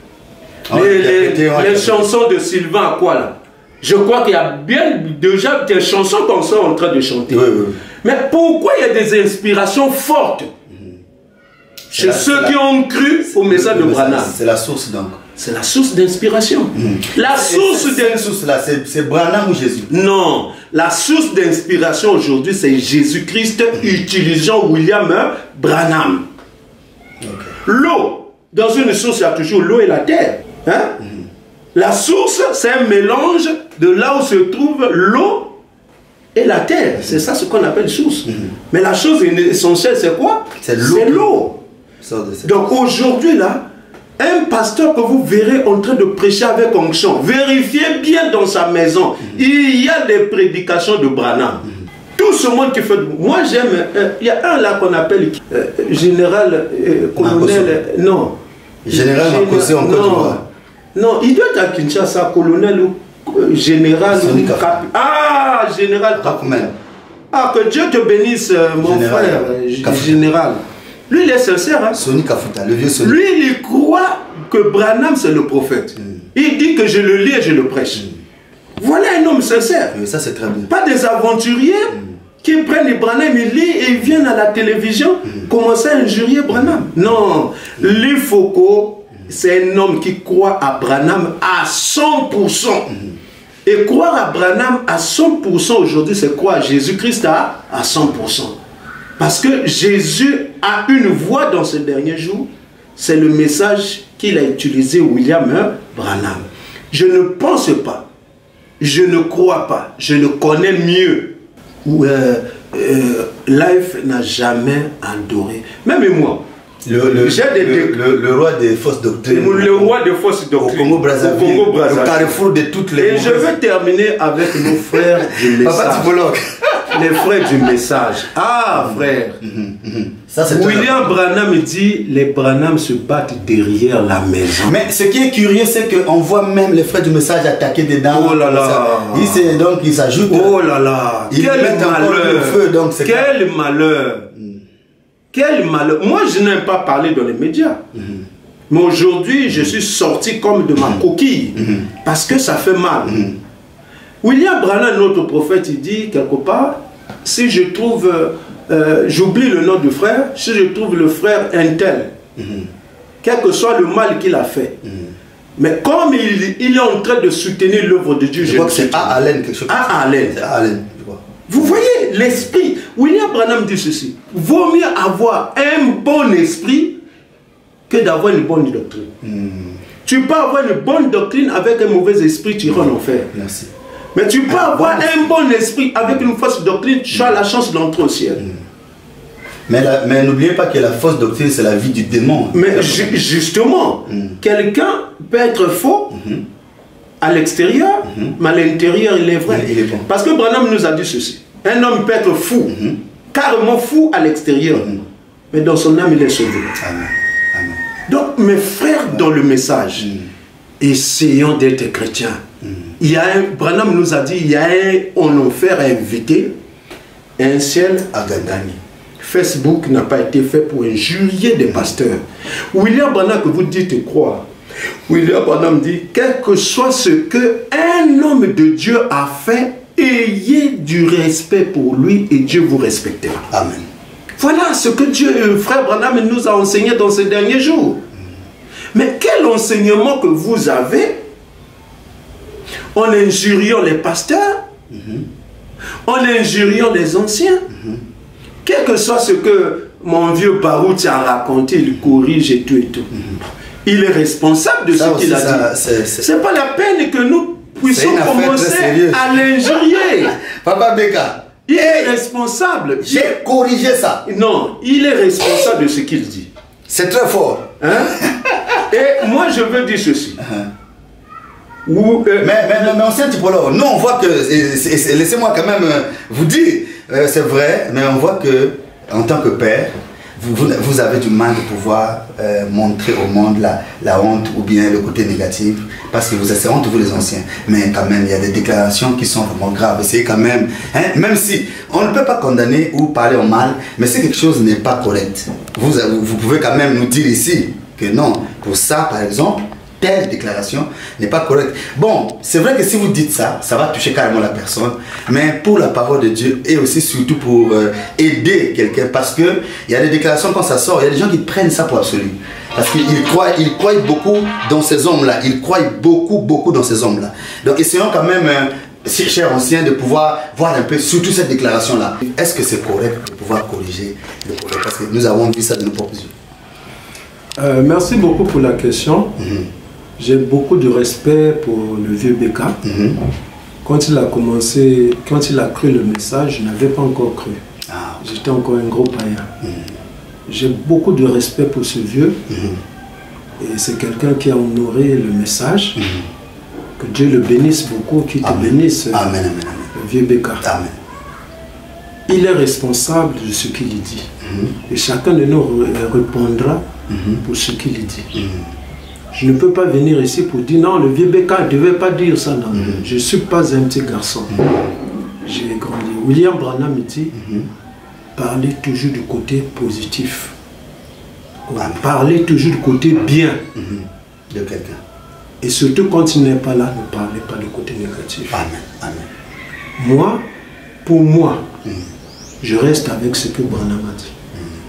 Les chansons de Sylvain quoi là. Je crois qu'il y a bien déjà des chansons qu'on sont en train de chanter. Mais pourquoi il y a des inspirations fortes chez ceux qui ont cru au message de Branham? C'est la source donc. C'est la source d'inspiration. La source là, c'est Branham ou Jésus? Non, la source d'inspiration aujourd'hui, c'est Jésus-Christ utilisant William Branham. L'eau, dans une source, il y a toujours l'eau et la terre. La source, c'est un mélange de là où se trouve l'eau et la terre. C'est ça ce qu'on appelle source. Mais la chose essentielle, c'est quoi? C'est l'eau. Donc aujourd'hui, là, un pasteur que vous verrez en train de prêcher avec onction, vérifiez bien dans sa maison. Il y a des prédications de Branham. Tout ce monde qui fait... Moi, j'aime... Il y a un là qu'on appelle général, colonel... Non. Général Makossé en Côte d'Ivoire. Non, il doit être à Kinshasa, colonel ou général. Général Kapman. Ah, que Dieu te bénisse, mon frère, général. Lui, il est sincère. Hein? Soni Kafuta, le vieux Soni. Lui, il croit que Branham, c'est le prophète. Il dit que je le lis et je le prêche. Voilà un homme sincère. Ça, c'est très bien. Pas des aventuriers qui prennent les Branham, ils lisent et ils viennent à la télévision commencer à injurier Branham. Non, Lifoko, c'est un homme qui croit à Branham à 100%. Et croire à Branham à 100% aujourd'hui, c'est croire à Jésus-Christ à 100%. Parce que Jésus a une voix dans ces derniers jours. C'est le message qu'il a utilisé William Branham. Je ne pense pas, je ne crois pas, je le connais mieux. Life n'a jamais adoré. Même moi. Le roi des fausses doctrines. Le roi des fausses doctrines. Au Congo-Brazzaville. Le carrefour de toutes les... Et je vais terminer avec nos frères du message. Les frères du message. Ah, frère. William Branham dit, les Branham se battent derrière la maison. Mais ce qui est curieux, c'est qu'on voit même les frères du message attaquer dedans. Oh là là. Donc ils s'ajoutent. Oh là là. Quel malheur. Feu, donc quel malheur. Quel malheur. Moi, je n'aime pas parler dans les médias. Mais aujourd'hui, je suis sorti comme de ma coquille. Parce que ça fait mal. William Branham, notre prophète, il dit quelque part, si je trouve, j'oublie le nom du frère, si je trouve le frère un tel, quel que soit le mal qu'il a fait, mais comme il est en train de soutenir l'œuvre de Dieu, je crois que c'est A. Allen, quelque chose. A. Allen. Je crois. Vous voyez l'esprit. William Branham dit ceci. Vaut mieux avoir un bon esprit que d'avoir une bonne doctrine. Tu peux avoir une bonne doctrine avec un mauvais esprit, tu iras en enfer. Merci. Mais tu peux avoir un bon esprit avec une fausse doctrine, tu as la chance d'entrer au ciel. Mais n'oubliez pas que la fausse doctrine, c'est la vie du démon. Mais justement, quelqu'un peut être faux à l'extérieur, mais à l'intérieur, il est vrai. Il est bon. Parce que Branham nous a dit ceci. Un homme peut être fou, carrément fou à l'extérieur, mais dans son âme, il est sauvé. Amen. Amen. Donc, mes frères, dans le message, essayons d'être chrétiens. Il y a Branham nous a dit, il y a un enfer à inviter, un ciel à gagner. Facebook n'a pas été fait pour injurier des pasteurs. William Branham, que vous dites croire, William Branham dit, quel que soit ce qu'un homme de Dieu a fait, ayez du respect pour lui et Dieu vous respectera. Amen. Voilà ce que Dieu, frère Branham, nous a enseigné dans ces derniers jours. Mais quel enseignement que vous avez en injuriant les pasteurs, en injuriant les anciens, quel que soit ce que mon vieux Baruch a raconté, il corrige et tout et tout. Il est responsable de ce qu'il a dit. C'est pas la peine que nous puissions commencer à l'injurier. Papa Beka, il est responsable. J'ai corrigé ça. Non, il est responsable de ce qu'il dit. C'est très fort. Hein? Et moi, je veux dire ceci. Mais ancien typologue, nous on voit que, laissez-moi quand même vous dire, c'est vrai, mais on voit que en tant que père, vous avez du mal de pouvoir montrer au monde la honte ou bien le côté négatif, parce que vous êtes honte, vous les anciens, mais quand même il y a des déclarations qui sont vraiment graves. C'est quand même, hein, même si on ne peut pas condamner ou parler au mal, mais si quelque chose n'est pas correct, vous pouvez quand même nous dire ici que non, pour ça par exemple, telle déclaration n'est pas correcte. Bon, c'est vrai que si vous dites ça, ça va toucher carrément la personne, mais pour la parole de Dieu et aussi surtout pour aider quelqu'un, parce que il y a des déclarations quand ça sort, il y a des gens qui prennent ça pour absolu, parce qu'ils croient beaucoup dans ces hommes-là, ils croient beaucoup dans ces hommes-là. Donc essayons quand même, chers anciens, de pouvoir voir un peu surtout cette déclaration-là. Est-ce que c'est correct de pouvoir corriger le problème, parce que nous avons vu ça de nos propres yeux. Merci beaucoup pour la question. J'ai beaucoup de respect pour le vieux Beka. Quand il a commencé, quand il a cru le message, je n'avais pas encore cru. J'étais encore un gros païen. J'ai beaucoup de respect pour ce vieux. Et c'est quelqu'un qui a honoré le message. Que Dieu le bénisse beaucoup, qu'il te bénisse. Amen, amen, le vieux Beka. Amen. Il est responsable de ce qu'il dit. Et chacun de nous répondra pour ce qu'il dit. Je ne peux pas venir ici pour dire non, le vieux Beka ne devait pas dire ça. Non. Je ne suis pas un petit garçon. J'ai grandi. William Branham dit parlez toujours du côté positif. Parlez toujours du côté bien de quelqu'un. Et surtout quand il n'est pas là, ne parlez pas du côté négatif. Amen. Amen. Moi, pour moi, je reste avec ce que Branham a dit.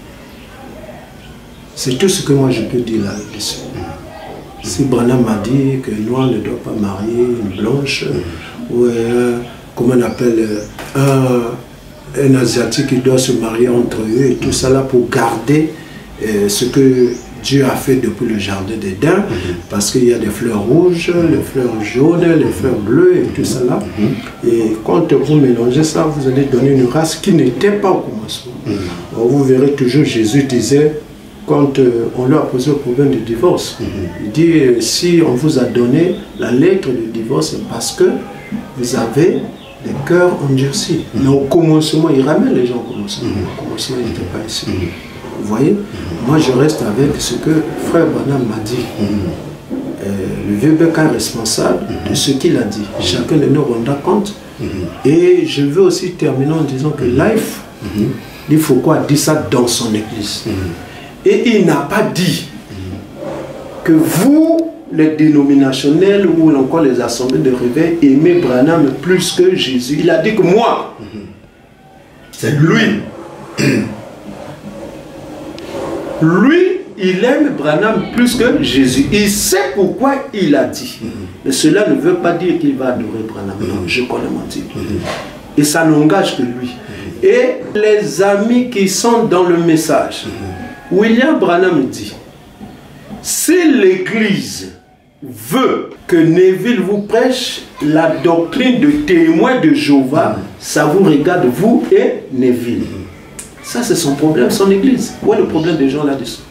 C'est tout ce que moi je peux dire là-dessus. Si Branham m'a dit que noir ne doit pas marier une blanche, ou comment on appelle, un asiatique qui doit se marier entre eux, et tout ça là pour garder ce que Dieu a fait depuis le jardin d'Éden, parce qu'il y a des fleurs rouges, les fleurs jaunes, les fleurs bleues et tout ça là. Et quand vous mélangez ça, vous allez donner une race qui n'était pas au commencement. Alors, vous verrez toujours, Jésus disait, quand on leur a posé le problème du divorce, il dit, si on vous a donné la lettre du divorce, c'est parce que vous avez des cœurs endurcis. Mais au commencement, il ramène les gens au commencement. Au commencement, il n'était pas ici. Vous voyez, moi je reste avec ce que frère Branham m'a dit. Le vieux Beka est responsable de ce qu'il a dit. Chacun de nous rendra compte. Et je veux aussi terminer en disant que Life, il faut quoi, dit ça dans son église. Et il n'a pas dit que vous, les dénominationnels ou encore les assemblées de réveil, aimez Branham plus que Jésus. Il a dit que moi, c'est lui. Lui, il aime Branham plus que Jésus. Il sait pourquoi il a dit. Mais cela ne veut pas dire qu'il va adorer Branham. Non, je connais mon Dieu. Et ça n'engage que lui. Et les amis qui sont dans le message, William Branham dit, si l'Église veut que Neville vous prêche la doctrine de témoin de Jéhovah, ça vous regarde, vous et Neville. Ça, c'est son problème, son Église. Où est le problème des gens là-dessus?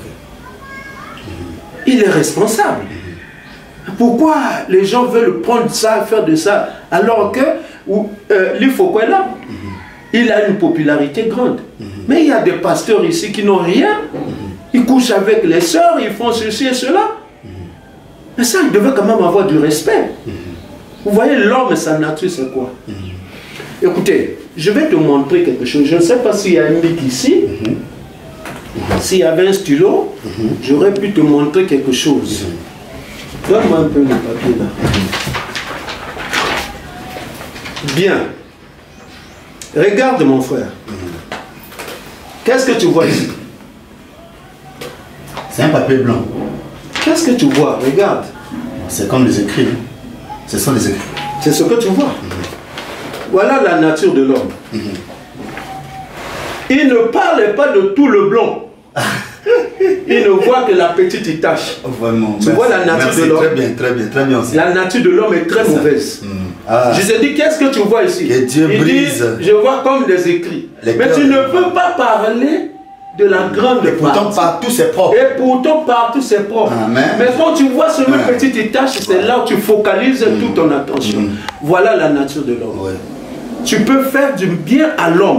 Il est responsable. Pourquoi les gens veulent prendre ça, faire de ça, alors que il faut quoi là? Il a une popularité grande. Mais il y a des pasteurs ici qui n'ont rien. Ils couchent avec les sœurs, ils font ceci et cela. Mais ça, il devait quand même avoir du respect. Vous voyez, l'homme et sa nature, c'est quoi? Écoutez, je vais te montrer quelque chose. Je ne sais pas s'il y a un mic ici. S'il y avait un stylo, j'aurais pu te montrer quelque chose. Donne-moi un peu le papier là. Bien. Regarde mon frère. Qu'est-ce que tu vois ici? C'est un papier blanc. Qu'est-ce que tu vois? Regarde. C'est comme les écrits. Ce sont les écrits. C'est ce que tu vois. Voilà la nature de l'homme. Il ne parle pas de tout le blanc. Il ne voit que la petite tache. Vraiment. Tu vois la nature de l'homme. Très bien aussi. La nature de l'homme est très mauvaise. Je te dis, qu'est-ce que tu vois ici? Que Dieu brise. Dit, je vois comme des écrits. Mais tu ne peux pas parler de la grande et pourtant partout c'est propre. Et pourtant partout c'est propre. Amen. Mais quand tu vois seulement une petite tache, c'est là où tu focalises toute ton attention. Voilà la nature de l'homme. Tu peux faire du bien à l'homme.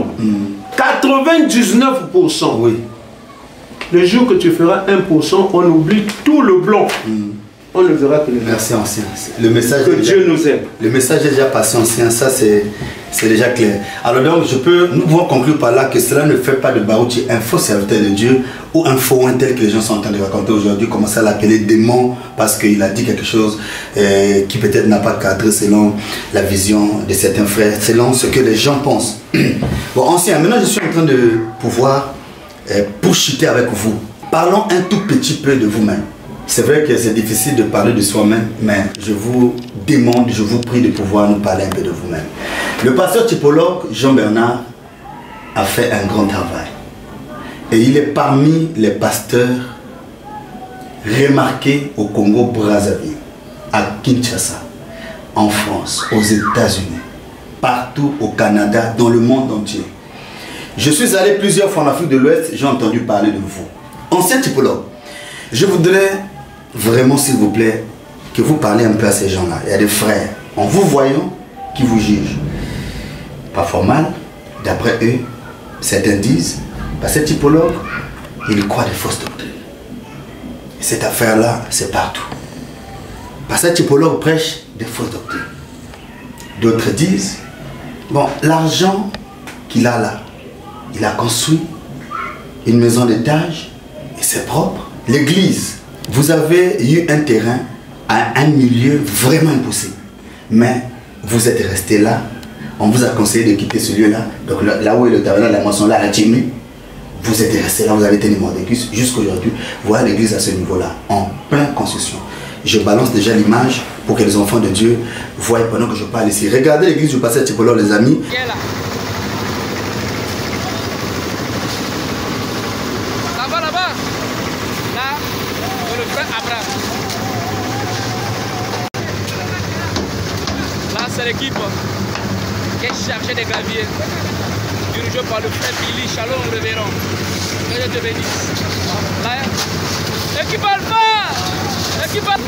99%. Oui. Le jour que tu feras 1%, on oublie tout le blanc. On ne verra que le blanc. Merci ancien. Le message que Dieu nous aime. Le message est déjà passé ancien, ça c'est déjà clair. Alors donc nous pouvons conclure par là que cela ne fait pas de Baruch un faux serviteur de Dieu ou un faux un tel que les gens sont en train de raconter aujourd'hui, commencer à l'appeler démon parce qu'il a dit quelque chose qui peut-être n'a pas cadré selon la vision de certains frères, selon ce que les gens pensent. Bon ancien, maintenant je suis en train de pouvoir chuter avec vous. Parlons un tout petit peu de vous-même. C'est vrai que c'est difficile de parler de soi-même, mais je vous demande, je vous prie de pouvoir nous parler un peu de vous-même. Le pasteur typologue Jean-Bernard a fait un grand travail. Et il est parmi les pasteurs remarqués au Congo-Brazzaville, à Kinshasa, en France, aux États-Unis, partout au Canada, dans le monde entier. Je suis allé plusieurs fois en Afrique de l'Ouest, j'ai entendu parler de vous. Ancien typologue, je voudrais vraiment, s'il vous plaît, que vous parlez un peu à ces gens-là. Il y a des frères, en vous voyant, qui vous jugent. Pas formal, d'après eux, certains disent, parce que typologue, il croit des fausses doctrines. Et cette affaire-là, c'est partout. Parce que typologue prêche des fausses doctrines. D'autres disent, bon, l'argent qu'il a là, il a construit une maison d'étage et c'est propre. L'église, vous avez eu un terrain à un milieu vraiment impossible. Mais vous êtes resté là. On vous a conseillé de quitter ce lieu-là. Donc là où est le tabernacle, la moisson là, la Tchimé, vous êtes resté là, vous avez tenu mordicus jusqu'à aujourd'hui. Voilà l'église à ce niveau-là, en pleine construction. Je balance déjà l'image pour que les enfants de Dieu voient pendant que je parle ici. Regardez l'église du pasteur typologue, les amis. L'équipe qui est chargée des graviers, dirigée par le frère Billy Shalom révérend. Que Dieu te bénisse. L'équipe Alpha, l'équipe Alpha.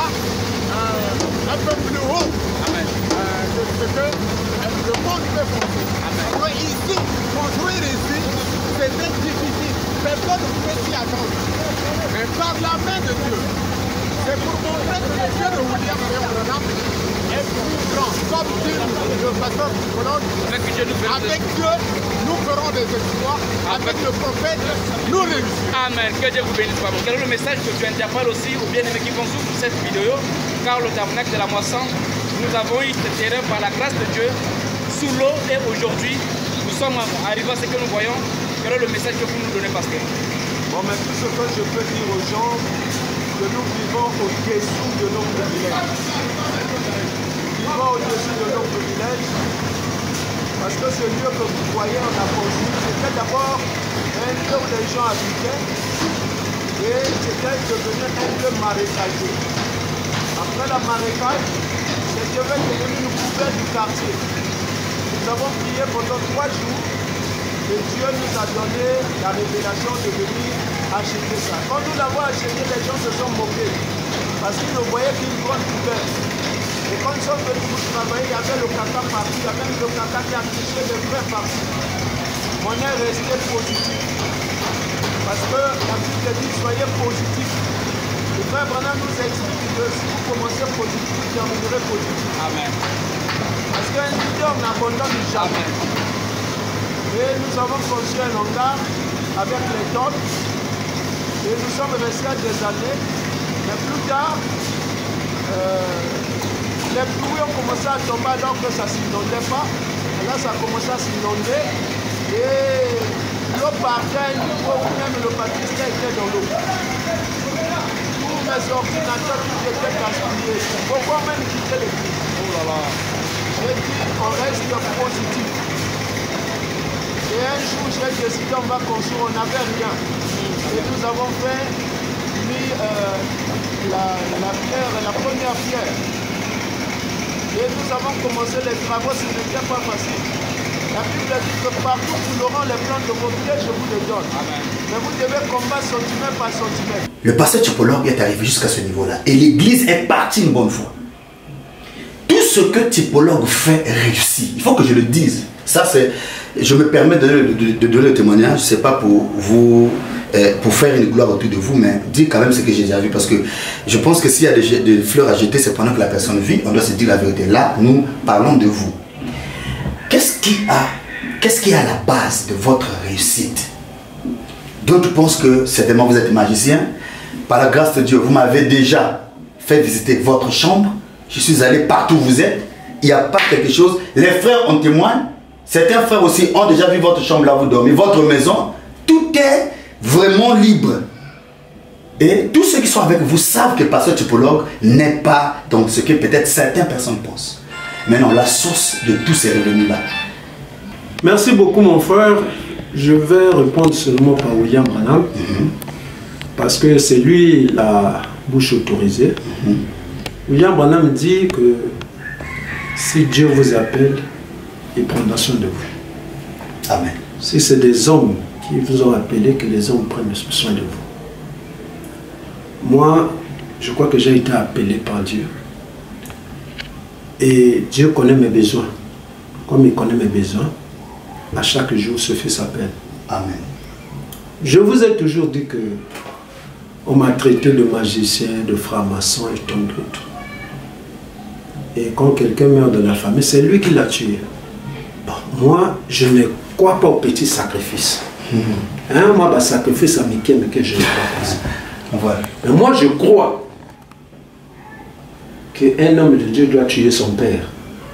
Un peu plus haut. Amen. De ce que le monde peut construire. Amen. Ici, construire ici, c'était difficile. Personne ne pouvait s'y attendre. Mais par la main de Dieu, c'est pour montrer que le Dieu de William Branham est plus grand. Comme dit le pasteur psychologue, avec Dieu, nous ferons des exploits. Avec le prophète, nous réussirons. Amen. Que Dieu vous bénisse. Quel est le message que tu interpelles aussi aux bien-aimés qui consultent cette vidéo? Car le tabernacle de la moisson, nous avons eu ce terrain par la grâce de Dieu sous l'eau et aujourd'hui, nous sommes arrivés à ce que nous voyons. Quel est le message que vous nous donnez, pasteur? Bon, mais tout ce que je peux dire aux gens, que nous vivons au-dessous de nos privilèges. Nous vivons au-dessus de nos privilèges parce que ce lieu que vous voyez, on a construit, c'était d'abord un lieu où les gens habitaient et c'était devenu un lieu marécageux. Après la marécage, c'était devenu une poubelle du quartier. Nous avons prié pendant 3 jours et Dieu nous a donné la révélation de venir acheter ça. Quand nous l'avons acheté, les gens se sont moqués parce qu'ils ne voyaient qu'une grande poubelle. Et quand ils sont venus pour travailler, il y avait le caca partout, il y avait le caca qui a touché les frères partout. On est resté positif. Parce que la Bible dit soyez positif. Le frère Branham nous explique que si vous commencez positif, vous terminerez positif. Amen. Parce qu'un leader n'abandonne jamais. Et nous avons construit un hangar avec les tonnes. Et nous sommes restés des années. Mais plus tard, les pluies ont commencé à tomber alors que ça ne s'inondait pas. Et là, ça a commencé à s'inonder. Et l'eau partait à un niveau où même le baptistère était dans l'eau. Tous mes ordinateurs, tout était gaspillé. Pourquoi même quitter l'église? Oh là là. J'ai dit, on reste positif. Et un jour, j'ai décidé, on va construire, on n'avait rien. Et nous avons mis la pierre, la première pierre. Et nous avons commencé les travaux, ce n'était pas facile. La Bible dit que partout où nous aurons les plans de vos pieds, je vous les donne. Amen. Mais vous devez combattre centimètre par centimètre. Le pasteur Tipologue est arrivé jusqu'à ce niveau-là. Et l'église est partie une bonne fois. Tout ce que Tipologue fait réussit. Il faut que je le dise. Ça, c'est... Je me permets de donner le témoignage. Ce n'est pas pour vous... pour faire une gloire autour de vous, mais dire quand même ce que j'ai déjà vu, parce que je pense que s'il y a des fleurs à jeter, c'est pendant que la personne vit, on doit se dire la vérité. Là, nous parlons de vous. Qu'est-ce qui est à la base de votre réussite? D'autres pensent que certainement vous êtes magicien. Par la grâce de Dieu, vous m'avez déjà fait visiter votre chambre. Je suis allé partout où vous êtes. Il n'y a pas quelque chose. Les frères en témoignent. Certains frères aussi ont déjà vu votre chambre là où vous dormez, votre maison. Tout est vraiment libre. Et tous ceux qui sont avec vous savent que pasteur Tipologue n'est pas dans ce que peut-être certaines personnes pensent. Mais non, la source de tous ces revenus-là. Merci beaucoup mon frère. Je vais répondre seulement par William Branham. Parce que c'est lui la bouche autorisée. William Branham dit que si Dieu vous appelle, il prendra soin de vous. Amen. Si c'est des hommes qui vous ont appelé, que les hommes prennent soin de vous. Moi, je crois que j'ai été appelé par Dieu. Et Dieu connaît mes besoins. Comme il connaît mes besoins, à chaque jour, ce fils s'appelle. Amen. Je vous ai toujours dit que on m'a traité de magicien, de franc-maçon et tant d'autres. Et quand quelqu'un meurt de la famille, c'est lui qui l'a tué. Bon, moi, je ne crois pas au petit sacrifice. Moi, le sacrifice à Mickey, je ne crois pas. Voilà. Mais moi, je crois qu'un homme de Dieu doit tuer son père.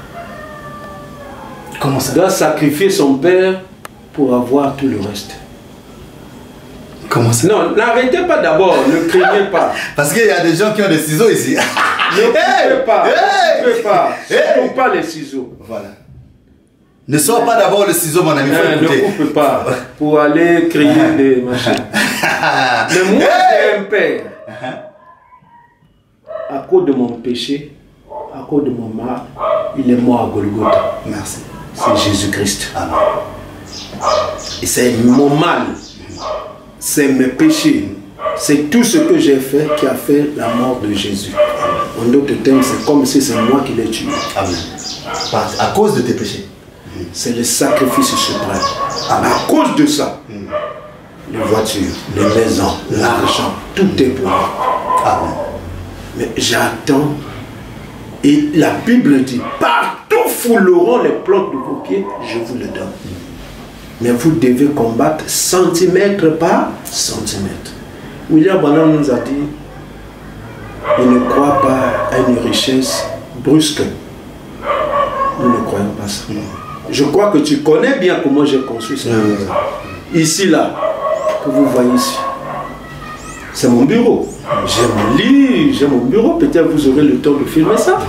Comment ça? Il doit sacrifier son père pour avoir tout le reste. Comment ça? Non, n'arrêtez pas d'abord, ne craignez pas. Parce qu'il y a des gens qui ont des ciseaux ici. Ne coupez pas, ne coupez pas, surtout pas les ciseaux. Voilà. Ne sors pas d'abord le ciseau, mon ami. Ne coupe pas pour aller crier des machins. Mais moi, j'ai un père. À cause de mon péché, à cause de mon mal, il est mort à Golgotha. Merci. C'est Jésus-Christ. Amen. Et c'est mon mal, c'est mes péchés, c'est tout ce que j'ai fait qui a fait la mort de Jésus. En d'autres termes, c'est comme si c'est moi qui l'ai tué. Amen. À cause de tes péchés. C'est le sacrifice suprême. À cause de ça, les voitures, les maisons, l'argent, tout est pour moi. Amen. Mais j'attends Et la Bible dit, partout fouleront les plantes de vos pieds, je vous le donne. Mais vous devez combattre centimètre par centimètre. William Branham nous a dit, il ne croit pas à une richesse brusque. Nous ne croyons pas ça. Je crois que tu connais bien comment j'ai construit ça. Ici, là, que vous voyez ici, c'est mon bureau. J'ai mon lit, j'ai mon bureau. Peut-être vous aurez le temps de filmer ça.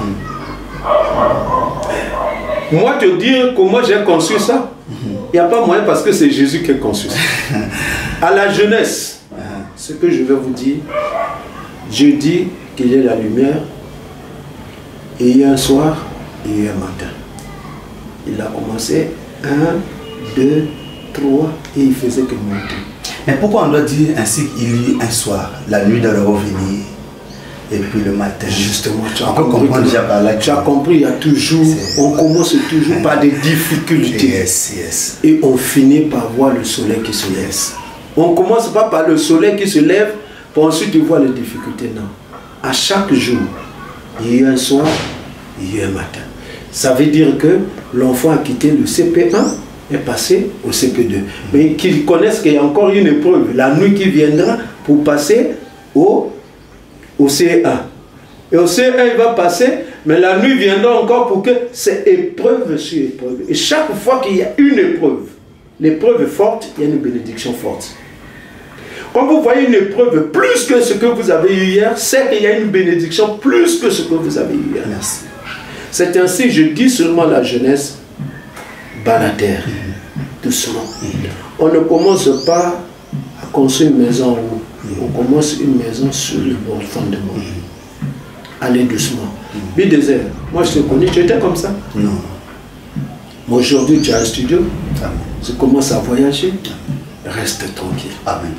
Moi, te dire comment j'ai construit ça, il n'y a pas moyen parce que c'est Jésus qui a construit ça. À la jeunesse, ce que je vais vous dire, Dieu dit qu'il y a la lumière, et il y a un soir, et il y a un matin. Il a commencé 1, 2, 3, et il faisait que monter. Mais pourquoi on doit dire ainsi qu'il y a un soir, la nuit doit revenir, et puis le matin? Justement, tu as compris, tu as compris, il y a toujours, on commence toujours par des difficultés. Yes. Et on finit par voir le soleil qui se lève. On ne commence pas par le soleil qui se lève, pour ensuite voir les difficultés. Non. À chaque jour, il y a un soir, il y a un matin. Ça veut dire que l'enfant a quitté le CP1, est passé au CP2. Mais qu'ils connaissent qu'il y a encore une épreuve, la nuit qui viendra, pour passer au CE1. Et au CE1, il va passer, mais la nuit viendra encore pour que c'est épreuve sur épreuve. Et chaque fois qu'il y a une épreuve, l'épreuve est forte, il y a une bénédiction forte. Quand vous voyez une épreuve plus que ce que vous avez eu hier, c'est qu'il y a une bénédiction plus que ce que vous avez eu hier. Merci. C'est ainsi, je dis seulement la jeunesse, baladère, doucement. On ne commence pas à construire une maison en haut. On commence une maison sur le bon fondement. Allez doucement. Bidézère, moi je te connais, tu étais comme ça? Non. Aujourd'hui tu as un studio, Amen. tu commences à voyager, reste tranquille. Amen.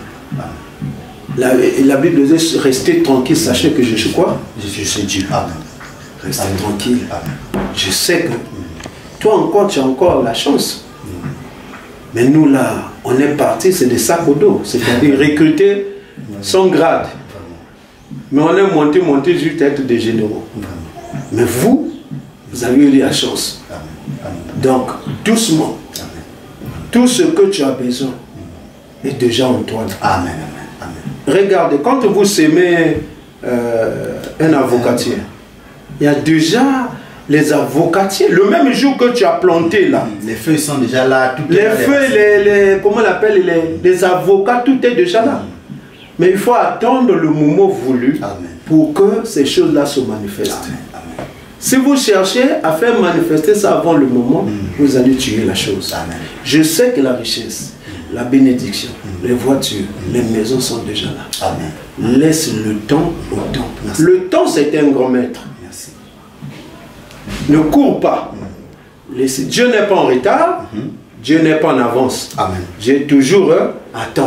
La Bible dit, restez tranquille, sachez que je suis quoi? Je suis Dieu. Amen. Restez tranquille. Amen. Je sais que toi encore, tu as encore la chance. Mais nous là, on est parti, c'est des sacs au dos. C'est-à-dire recruter son grade. Mais on est monté juste être des généraux. Mais vous avez eu la chance. Donc, doucement, tout ce que tu as besoin est déjà en toi. Amen. Regardez, quand vous sémez un avocatier, il y a déjà les avocatiers, le même jour que tu as planté là. Les feuilles sont déjà là. Les feuilles, comment on appelle, les avocats, tout est déjà là. Mais il faut attendre le moment voulu pour que ces choses-là se manifestent. Amen. Si vous cherchez à faire manifester ça avant le moment, vous allez tuer la chose. Amen. Je sais que la richesse, la bénédiction, les voitures, les maisons sont déjà là. Amen. Laisse le temps au temps. Merci. Le temps, c'est un grand maître. Merci. Ne cours pas. Dieu n'est pas en retard, Dieu n'est pas en avance. Amen. Dieu est toujours attends.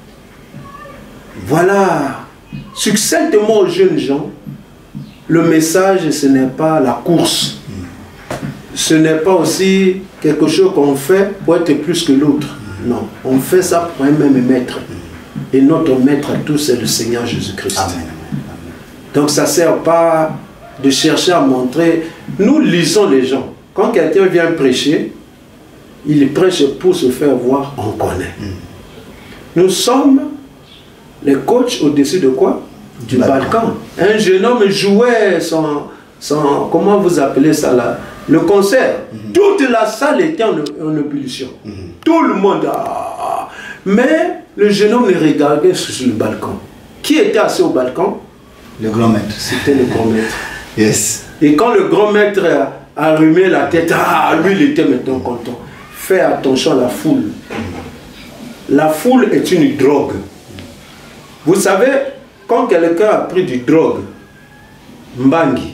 Voilà. Succinctement aux jeunes gens, le message, ce n'est pas la course. Ce n'est pas aussi quelque chose qu'on fait pour être plus que l'autre. Non, on fait ça pour un même maître. Et notre maître à tous, c'est le Seigneur Jésus-Christ. Donc ça ne sert pas de chercher à montrer. Nous lisons les gens. Quand quelqu'un vient prêcher, il prêche pour se faire voir, on connaît. Nous sommes les coachs au-dessus de quoi? Du balcon. Un jeune homme jouait son comment vous appelez ça là? Le concert. Toute la salle était en ébullition. Tout le monde. Mais le jeune homme les regardait sur le balcon. Qui était assis au balcon? Le grand maître. C'était le grand maître. Yes. Et quand le grand maître a allumé la tête, lui il était maintenant content. Fais attention à la foule. La foule est une drogue. Vous savez, quand quelqu'un a pris du drogue, mbangi,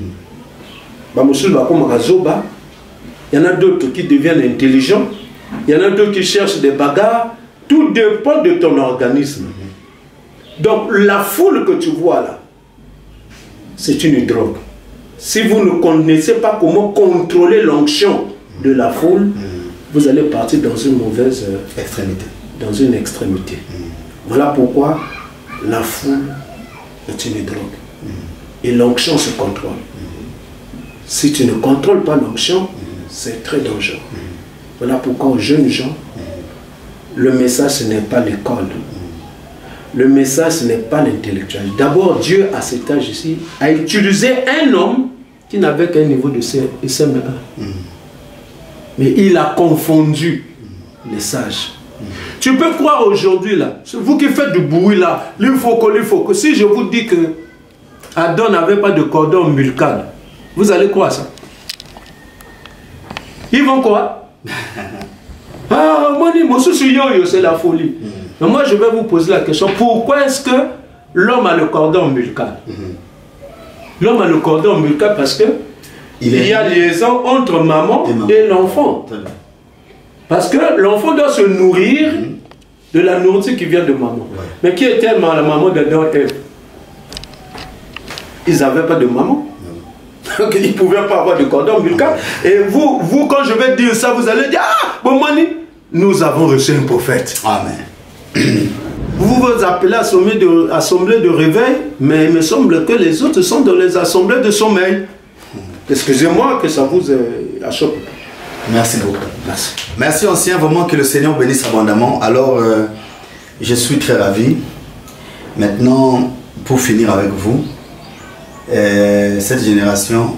il y en a d'autres qui deviennent intelligents, il y en a d'autres qui cherchent des bagarres, tout dépend de ton organisme. Donc la foule que tu vois là, c'est une drogue. Si vous ne connaissez pas comment contrôler l'onction de la foule, vous allez partir dans une mauvaise extrémité. Dans une extrémité. Voilà pourquoi la foule est une drogue. Et l'onction se contrôle. Si tu ne contrôles pas l'onction, c'est très dangereux. Voilà pourquoi aux jeunes gens, le message ce n'est pas l'école. Le message ce n'est pas l'intellectuel. D'abord, Dieu à cet âge ici a utilisé un homme qui n'avait qu'un niveau de SM1. Mais il a confondu les sages. Tu peux croire aujourd'hui là, vous qui faites du bruit là, il faut que si je vous dis que Adam n'avait pas de cordon ombilical, vous allez croire ça? Ils vont quoi? Ah, moi, c'est la folie. Mais moi, je vais vous poser la question, pourquoi est-ce que l'homme a le cordon ombilical? L'homme a le cordon ombilical parce que il y a liaison entre maman et l'enfant. Parce que l'enfant doit se nourrir de la nourriture qui vient de maman. Mais qui était la maman d'Adam et Ève? Ils n'avaient pas de maman. Donc ils ne pouvaient pas avoir de cordon ombilical. Et vous, quand je vais dire ça, vous allez dire, ah, bon, Mani, nous avons reçu un prophète. Amen. Vous vous appelez assemblée de réveil, mais il me semble que les autres sont dans les assemblées de sommeil. Excusez-moi que ça vous achoppe. Merci beaucoup. Merci. Merci ancien, vraiment que le Seigneur bénisse abondamment. Alors, je suis très ravi. Maintenant, pour finir avec vous, cette génération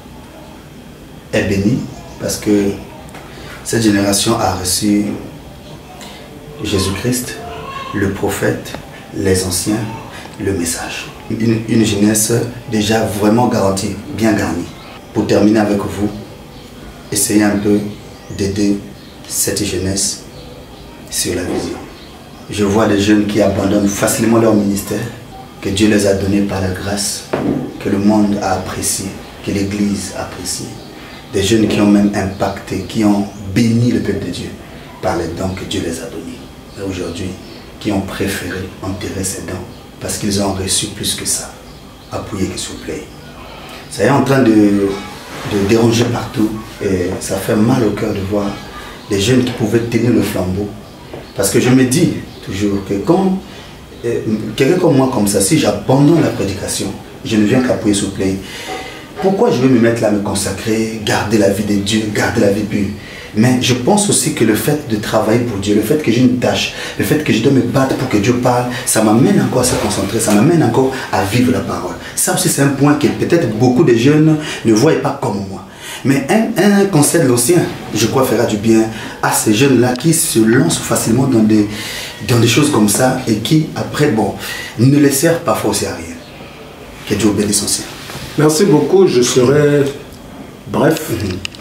est bénie parce que cette génération a reçu Jésus-Christ, le prophète, les anciens, le message. Une jeunesse déjà vraiment garantie, bien garnie. Pour terminer avec vous, essayez un peu d'aider cette jeunesse sur la vision. Je vois des jeunes qui abandonnent facilement leur ministère, que Dieu les a donné par la grâce, que le monde a apprécié, que l'Église a apprécié. Des jeunes qui ont même impacté, qui ont béni le peuple de Dieu par les dons que Dieu les a donnés. Et aujourd'hui, qui ont préféré enterrer ces dons parce qu'ils ont reçu plus que ça. Appuyez s'il vous plaît. Ça est en train de déranger partout et ça fait mal au cœur de voir des jeunes qui pouvaient tenir le flambeau. Parce que je me dis toujours que quand quelqu'un comme moi comme ça, si j'abandonne la prédication, je ne viens qu'appuyer s'il vous plaît. Pourquoi je vais me mettre là à me consacrer, garder la vie de Dieu, garder la vie pure? Mais je pense aussi que le fait de travailler pour Dieu, le fait que j'ai une tâche, le fait que je dois me battre pour que Dieu parle, ça m'amène encore à se concentrer, ça m'amène encore à vivre la parole. Ça aussi c'est un point que peut-être beaucoup de jeunes ne voient pas comme moi. Mais un conseil de l'ancien, je crois, fera du bien à ces jeunes-là qui se lancent facilement dans des choses comme ça et qui, après, bon, ne les servent pas forcément à rien. Que Dieu bénisse ancien. Merci beaucoup, je serai bref.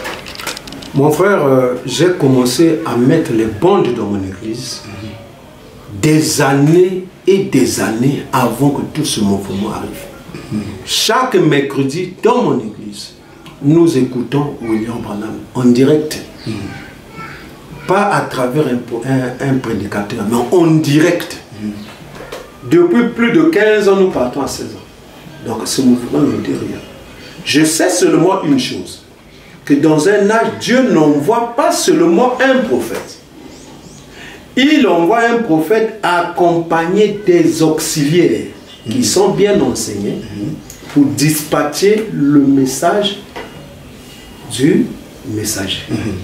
Mon frère, j'ai commencé à mettre les bandes dans mon église des années et des années avant que tout ce mouvement arrive. Chaque mercredi, dans mon église, nous écoutons William Branham en direct. Pas à travers un prédicateur, mais en direct. Depuis plus de 15 ans, nous partons à 16 ans. Donc ce mouvement ne dit rien. Je sais seulement une chose, que dans un âge, Dieu n'envoie pas seulement un prophète. Il envoie un prophète accompagné des auxiliaires qui sont bien enseignés pour dispatcher le message du messager.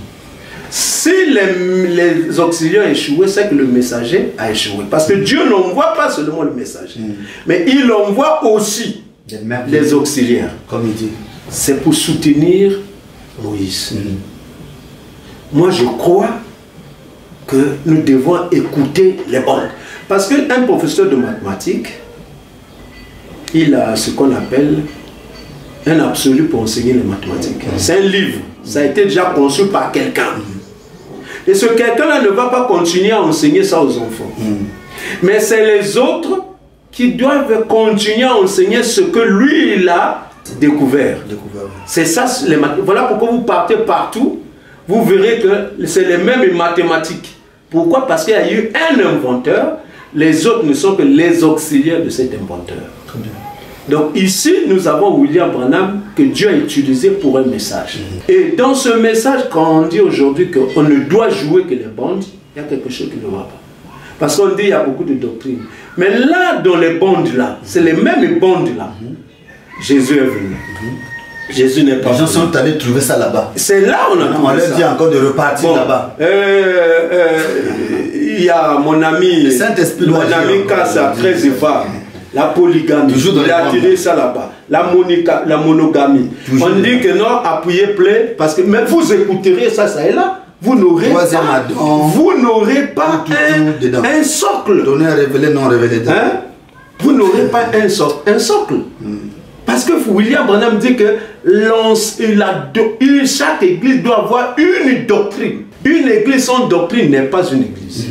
Si les auxiliaires échouent, c'est que le messager a échoué. Parce que Dieu n'envoie pas seulement le messager, mais il envoie aussi les auxiliaires. Comme il dit. C'est pour soutenir Moïse. Moi, je crois que nous devons écouter les bandes. Parce qu'un professeur de mathématiques, il a ce qu'on appelle un absolu pour enseigner les mathématiques. C'est un livre. Ça a été déjà conçu par quelqu'un. Et ce quelqu'un-là ne va pas continuer à enseigner ça aux enfants. Mais c'est les autres qui doivent continuer à enseigner ce que lui, il a découvert. C'est ça, voilà pourquoi vous partez partout, vous verrez que c'est les mêmes mathématiques. Pourquoi? Parce qu'il y a eu un inventeur, les autres ne sont que les auxiliaires de cet inventeur. Très bien. Donc ici, nous avons William Branham que Dieu a utilisé pour un message. Et dans ce message, quand on dit aujourd'hui qu'on ne doit jouer que les bandes, il y a quelque chose qui ne va pas. Parce qu'on dit qu'il y a beaucoup de doctrines. Mais là, dans les bandes là, c'est les mêmes bandes là. Jésus est venu. Jésus n'est pas. Les gens sont allés trouver ça là-bas. C'est là où on a trouvé ça. On leur dit encore de repartir là-bas. Il y a mon ami, mon ami Kassa, très épars. La polygamie, il a tiré ça là-bas. La monogamie. Toujours on dit que non, appuyez play, parce que mais vous écouterez ça et là. Vous n'aurez pas, un socle. Donner un révélé, non révélé. Hein? Vous n'aurez pas un socle. Parce que William Branham dit que chaque église doit avoir une doctrine. Une église sans doctrine n'est pas une église.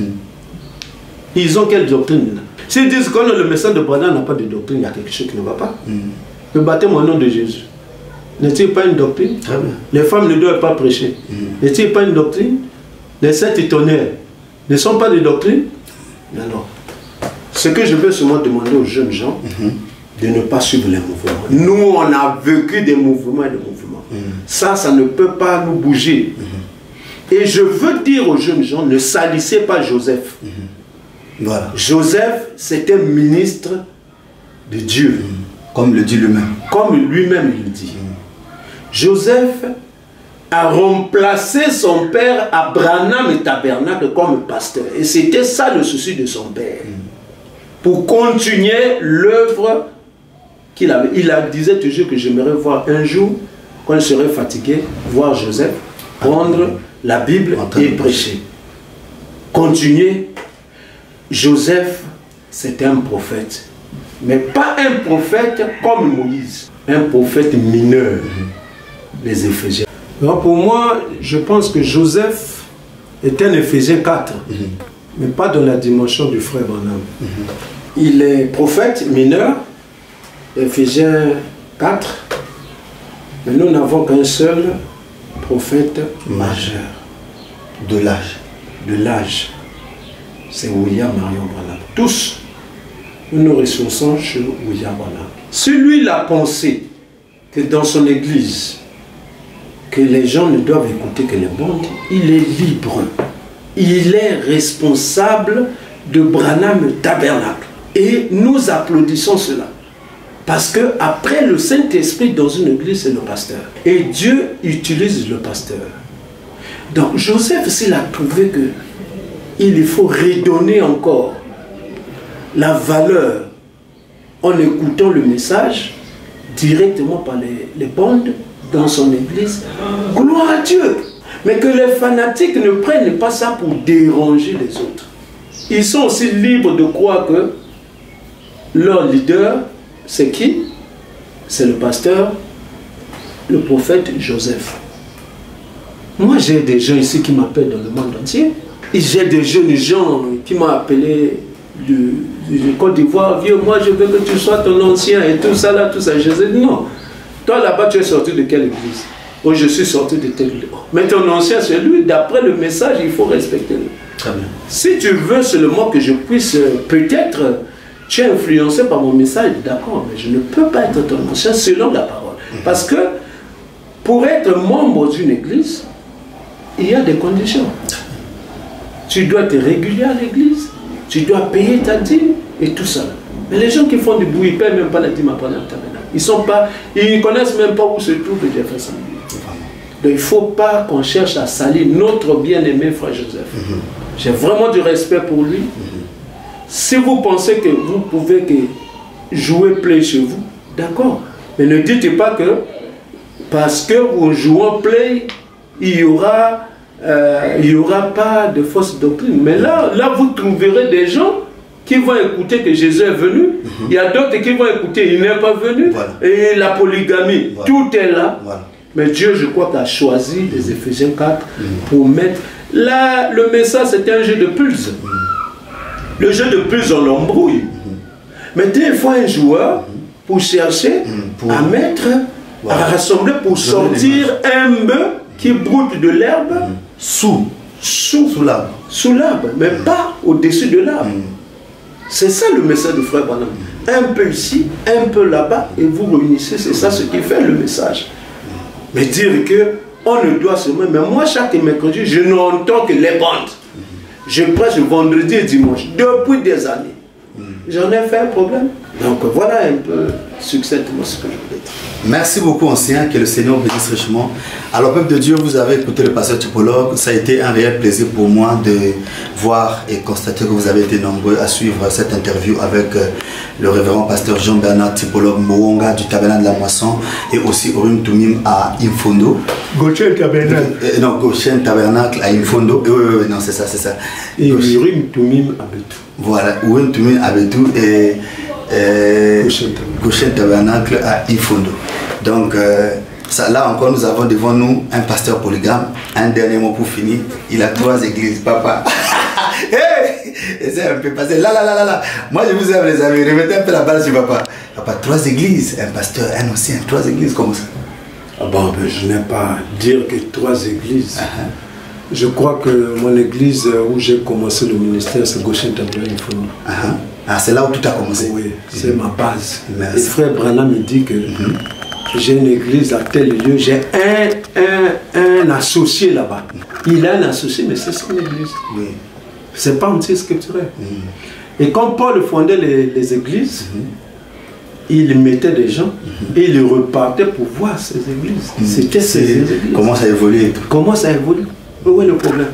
Ils ont quelle doctrine? S'ils disent que le message de Branham n'a pas de doctrine, il y a quelque chose qui ne va pas. Le baptême au nom de Jésus n'est-il pas une doctrine? Très bien. Les femmes ne doivent pas prêcher. N'est-il pas une doctrine? Les saints et tonnerres ne sont pas des doctrines? Alors, ce que je veux seulement demander aux jeunes gens, de ne pas suivre les mouvements. Nous, on a vécu des mouvements et des mouvements. Ça ne peut pas nous bouger. Et je veux dire aux jeunes gens, ne salissez pas Joseph. Voilà. Joseph, c'était ministre de Dieu. Comme le dit lui-même. Comme lui-même il dit. Joseph a remplacé son père à Branham et Tabernacle comme pasteur. Et c'était ça le souci de son père. Pour continuer l'œuvre qu'il avait. Il disait toujours que j'aimerais voir un jour, quand je serai fatigué, voir Joseph prendre la Bible et prêcher. Continuer. Joseph, c'était un prophète. Mais pas un prophète comme Moïse. Un prophète mineur. Les Éphésiens. Alors pour moi, je pense que Joseph est un Éphésiens 4. Mais pas dans la dimension du frère Branham. Il est prophète mineur. Éphésiens 4. Mais nous n'avons qu'un seul prophète majeur. De l'âge. De l'âge. C'est William Marion Branham. Tous, nous nous ressourçons chez William Branham. Celui il a pensé que dans son église, que les gens ne doivent écouter que les bandes, il est libre. Il est responsable de Branham Tabernacle. Et nous applaudissons cela. Parce que après le Saint-Esprit dans une église, c'est le pasteur. Et Dieu utilise le pasteur. Donc Joseph, s'il a trouvé que il faut redonner encore la valeur en écoutant le message directement par les bandes dans son église, gloire à Dieu. Mais que les fanatiques ne prennent pas ça pour déranger les autres. Ils sont aussi libres de croire que leur leader, c'est qui? C'est le pasteur, le prophète Joseph. Moi, j'ai des gens ici qui m'appellent dans le monde entier. J'ai des jeunes gens qui m'ont appelé de Côte d'Ivoire. Vieux, moi, je veux que tu sois ton ancien et tout ça, là, tout ça. Je dis non. Toi, là-bas, tu es sorti de quelle église? Oh, je suis sorti de telle église. Mais ton ancien, c'est lui. D'après le message, il faut respecter lui. Très bien. Si tu veux seulement que je puisse, peut-être, tu es influencé par mon message, d'accord, mais je ne peux pas être ton ancien selon la parole. Parce que pour être membre d'une église, il y a des conditions. Tu dois être régulier à l'église, tu dois payer ta dîme et tout ça. Mais les gens qui font du bruit, ils ne paient même pas la dîme à Branham Tabernacle. Ils ne connaissent même pas où se trouve le Jefferson. Donc il ne faut pas qu'on cherche à salir notre bien-aimé frère Joseph. J'ai vraiment du respect pour lui. Si vous pensez que vous pouvez jouer play chez vous, d'accord. Mais ne dites pas que parce que vous jouez play, il n'y aura pas de fausse doctrine. Mais là, vous trouverez des gens qui vont écouter que Jésus est venu. Il y a d'autres qui vont écouter, il n'est pas venu. Voilà. Et la polygamie, voilà. Tout est là. Voilà. Mais Dieu, je crois, a choisi les Éphésiens 4 pour mettre... Là, le message, c'était un jeu de pulse. Le jeu de pulse, on l'embrouille. Mais il faut un joueur pour chercher à mettre, à rassembler, pour sortir un bœuf qui broute de l'herbe sous l'arbre. Sous l'arbre, mais pas au-dessus de l'arbre. C'est ça le message du frère Branham. Un peu ici, un peu là-bas, et vous réunissez, c'est ça ce qui fait le message. Mais dire que on ne doit se mettre. Mais moi, chaque mercredi, je n'entends que les bandes. Je prêche vendredi et dimanche, depuis des années. J'en ai fait un problème. Donc voilà un peu succinctement ce que je voulais dire. Merci beaucoup, ancien, que le Seigneur bénisse richement. Alors, peuple de Dieu, vous avez écouté le pasteur typologue. Ça a été un réel plaisir pour moi de voir et constater que vous avez été nombreux à suivre cette interview avec le révérend pasteur Jean-Bernard typologue Mouonga du Tabernacle de la Moisson et aussi Orim Tumim à Infondo. Goshen Tabernacle. Non, Goshen Tabernacle à Infondo. Oui, non, c'est ça, c'est ça. Et Orim Tumim à Betou. Voilà, Orim Tumim à Betou et Goshen Tabernacle à Infondo. Donc, ça, là encore, nous avons devant nous un pasteur polygame. Un dernier mot pour finir. Il a 3 églises, papa. Hey, c'est un peu passé. Là. Moi, je vous aime, les amis. Remettez un peu la balle sur papa. Papa, 3 églises. Un pasteur, un ancien. 3 églises comme ça. Ah bon, ben, je n'ai pas à dire que 3 églises. Je crois que mon église où j'ai commencé le ministère, c'est Goshen Tabernacle. Ah, c'est là où tout a commencé. Oui, c'est ma base. Merci. Et frère Branham me dit que j'ai une église à tel lieu, j'ai un associé là-bas. Il a un associé, mais c'est son église. Oui. C'est pas anti-scripturel. Et quand Paul fondait les églises, il mettait des gens et il repartait pour voir ces églises. C'était ces églises. Comment ça évolue? Comment ça évolue? Où est le problème?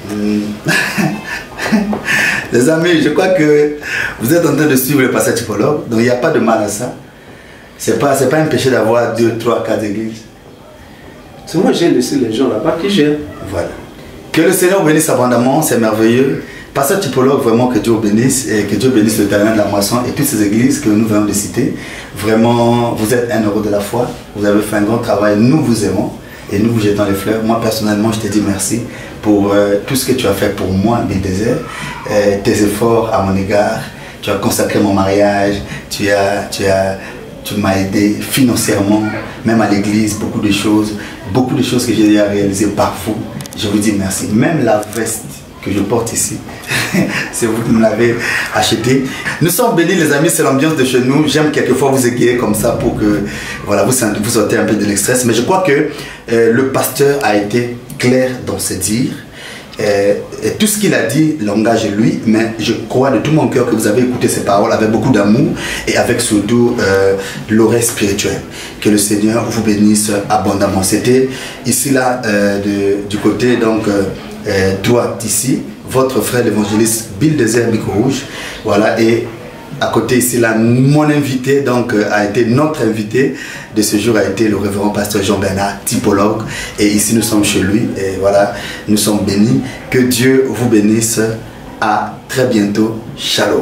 Les amis, je crois que vous êtes en train de suivre le passage typologue, donc il n'y a pas de mal à ça. C'est pas un péché d'avoir 2, 3, 4 églises. C'est moi, j'ai laissé les gens là-bas qui gèrent. Voilà. Que le Seigneur bénisse abondamment, c'est merveilleux. Passage typologue, vraiment que Dieu bénisse et que Dieu bénisse le Tabernacle de la Moisson et toutes ces églises que nous venons de citer. Vraiment, vous êtes un héros de la foi. Vous avez fait un grand travail. Nous vous aimons et nous vous jetons les fleurs. Moi, personnellement, je te dis merci pour tout ce que tu as fait pour moi, Bill Désert, tes efforts à mon égard. Tu as consacré mon mariage, tu m'as aidé financièrement, même à l'église, beaucoup de choses que j'ai à réaliser par vous. Je vous dis merci. Même la veste que je porte ici, c'est vous qui me l'avez acheté. Nous sommes bénis, les amis, c'est l'ambiance de chez nous. J'aime quelquefois vous égayer comme ça pour que voilà, vous sortez un peu de l'extrême. Mais je crois que le pasteur a été clair dans ses dires. Et tout ce qu'il a dit l'engage lui, mais je crois de tout mon cœur que vous avez écouté ces paroles avec beaucoup d'amour et avec surtout l'oreille spirituelle. Que le Seigneur vous bénisse abondamment. C'était ici là du côté donc droite ici, votre frère l'évangéliste Bill Désert Micro Rouge. Voilà, et à côté ici là, mon invité donc a été notre invité de ce jour a été le révérend pasteur Jean-Bernard typologue et ici nous sommes chez lui et voilà, nous sommes bénis. Que Dieu vous bénisse. À très bientôt. Shalom.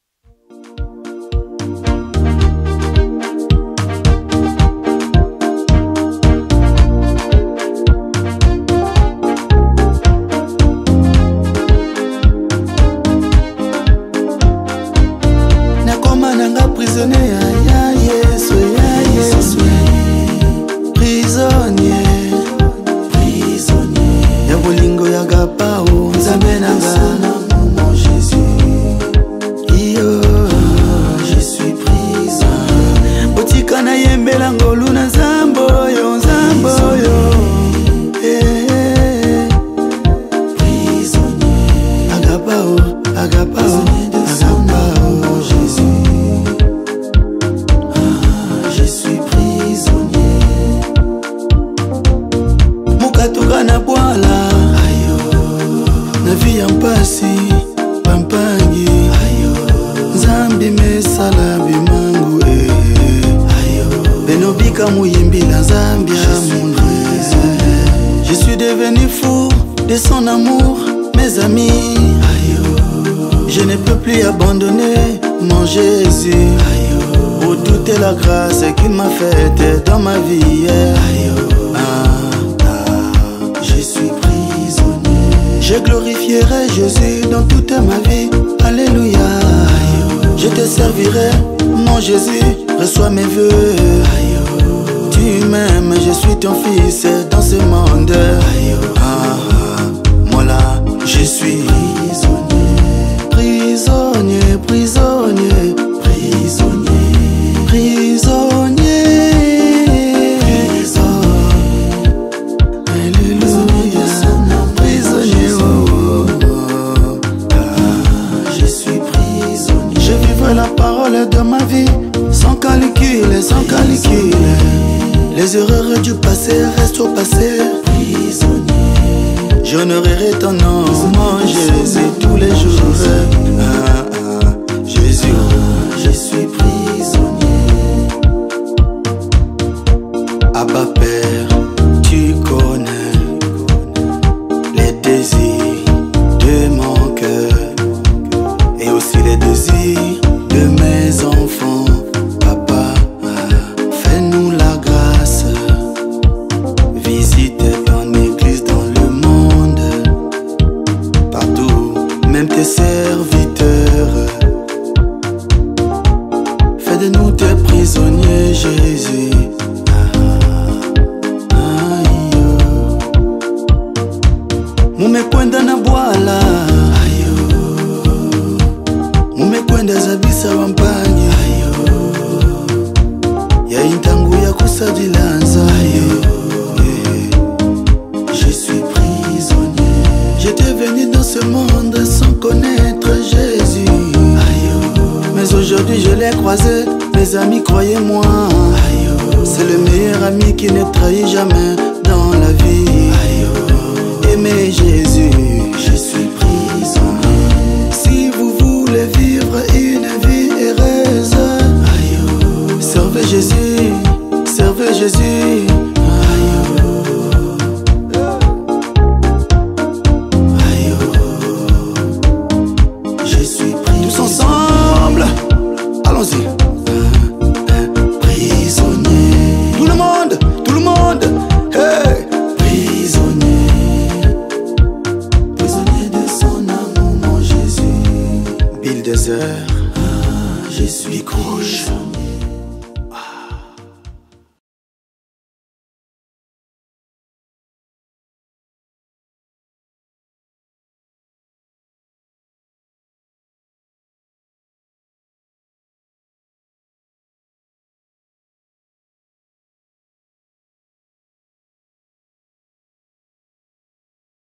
Je suis devenu fou de son amour, mes amis. Je ne peux plus abandonner mon Jésus pour toute la grâce qu'il m'a faite dans ma vie. Je suis prisonnier. Je glorifierai Jésus dans toute ma vie. Alléluia. Je te servirai, mon Jésus, reçois mes vœux. Tu m'aimes, je suis ton fils dans ce monde. Moi là, je suis prisonnier, prisonnier, prisonnier, prisonnier, prisonnier. Alléluia, prisonnier. Je suis prisonnier. Je vivrai la parole de ma vie sans calcul. calcul, sans calcul. Les erreurs du passé restent au passé. J'honorerai ton nom, mon Jésus, tous les jours. Jésus, je suis prisonnier. Abba Père, tu connais les désirs de mon cœur et aussi les désirs de mes enfants. Papa, fais-nous la grâce, visite ton église dans le monde, partout, même tes serviteurs. Fais de nous tes prisonniers, Jésus. Mumekwenda na bwala, mumekwenda zabisa wampanye, ya intangu ya kusadilanza. Je suis prisonnier. J'étais venu dans ce monde sans connaître Jésus, mais aujourd'hui je l'ai croisé. Mes amis, croyez-moi, c'est le meilleur ami qui ne trahit jamais dans la vie. Aimez Jésus, je suis prisonnier. Si vous voulez vivre une vie heureuse, servez Jésus, servez Jésus. Je suis prisonnier. Tous ensemble, allons-y. Prisonnier. Tout le monde, hey. Prisonnier de son amour, mon Jésus. Bill Desert.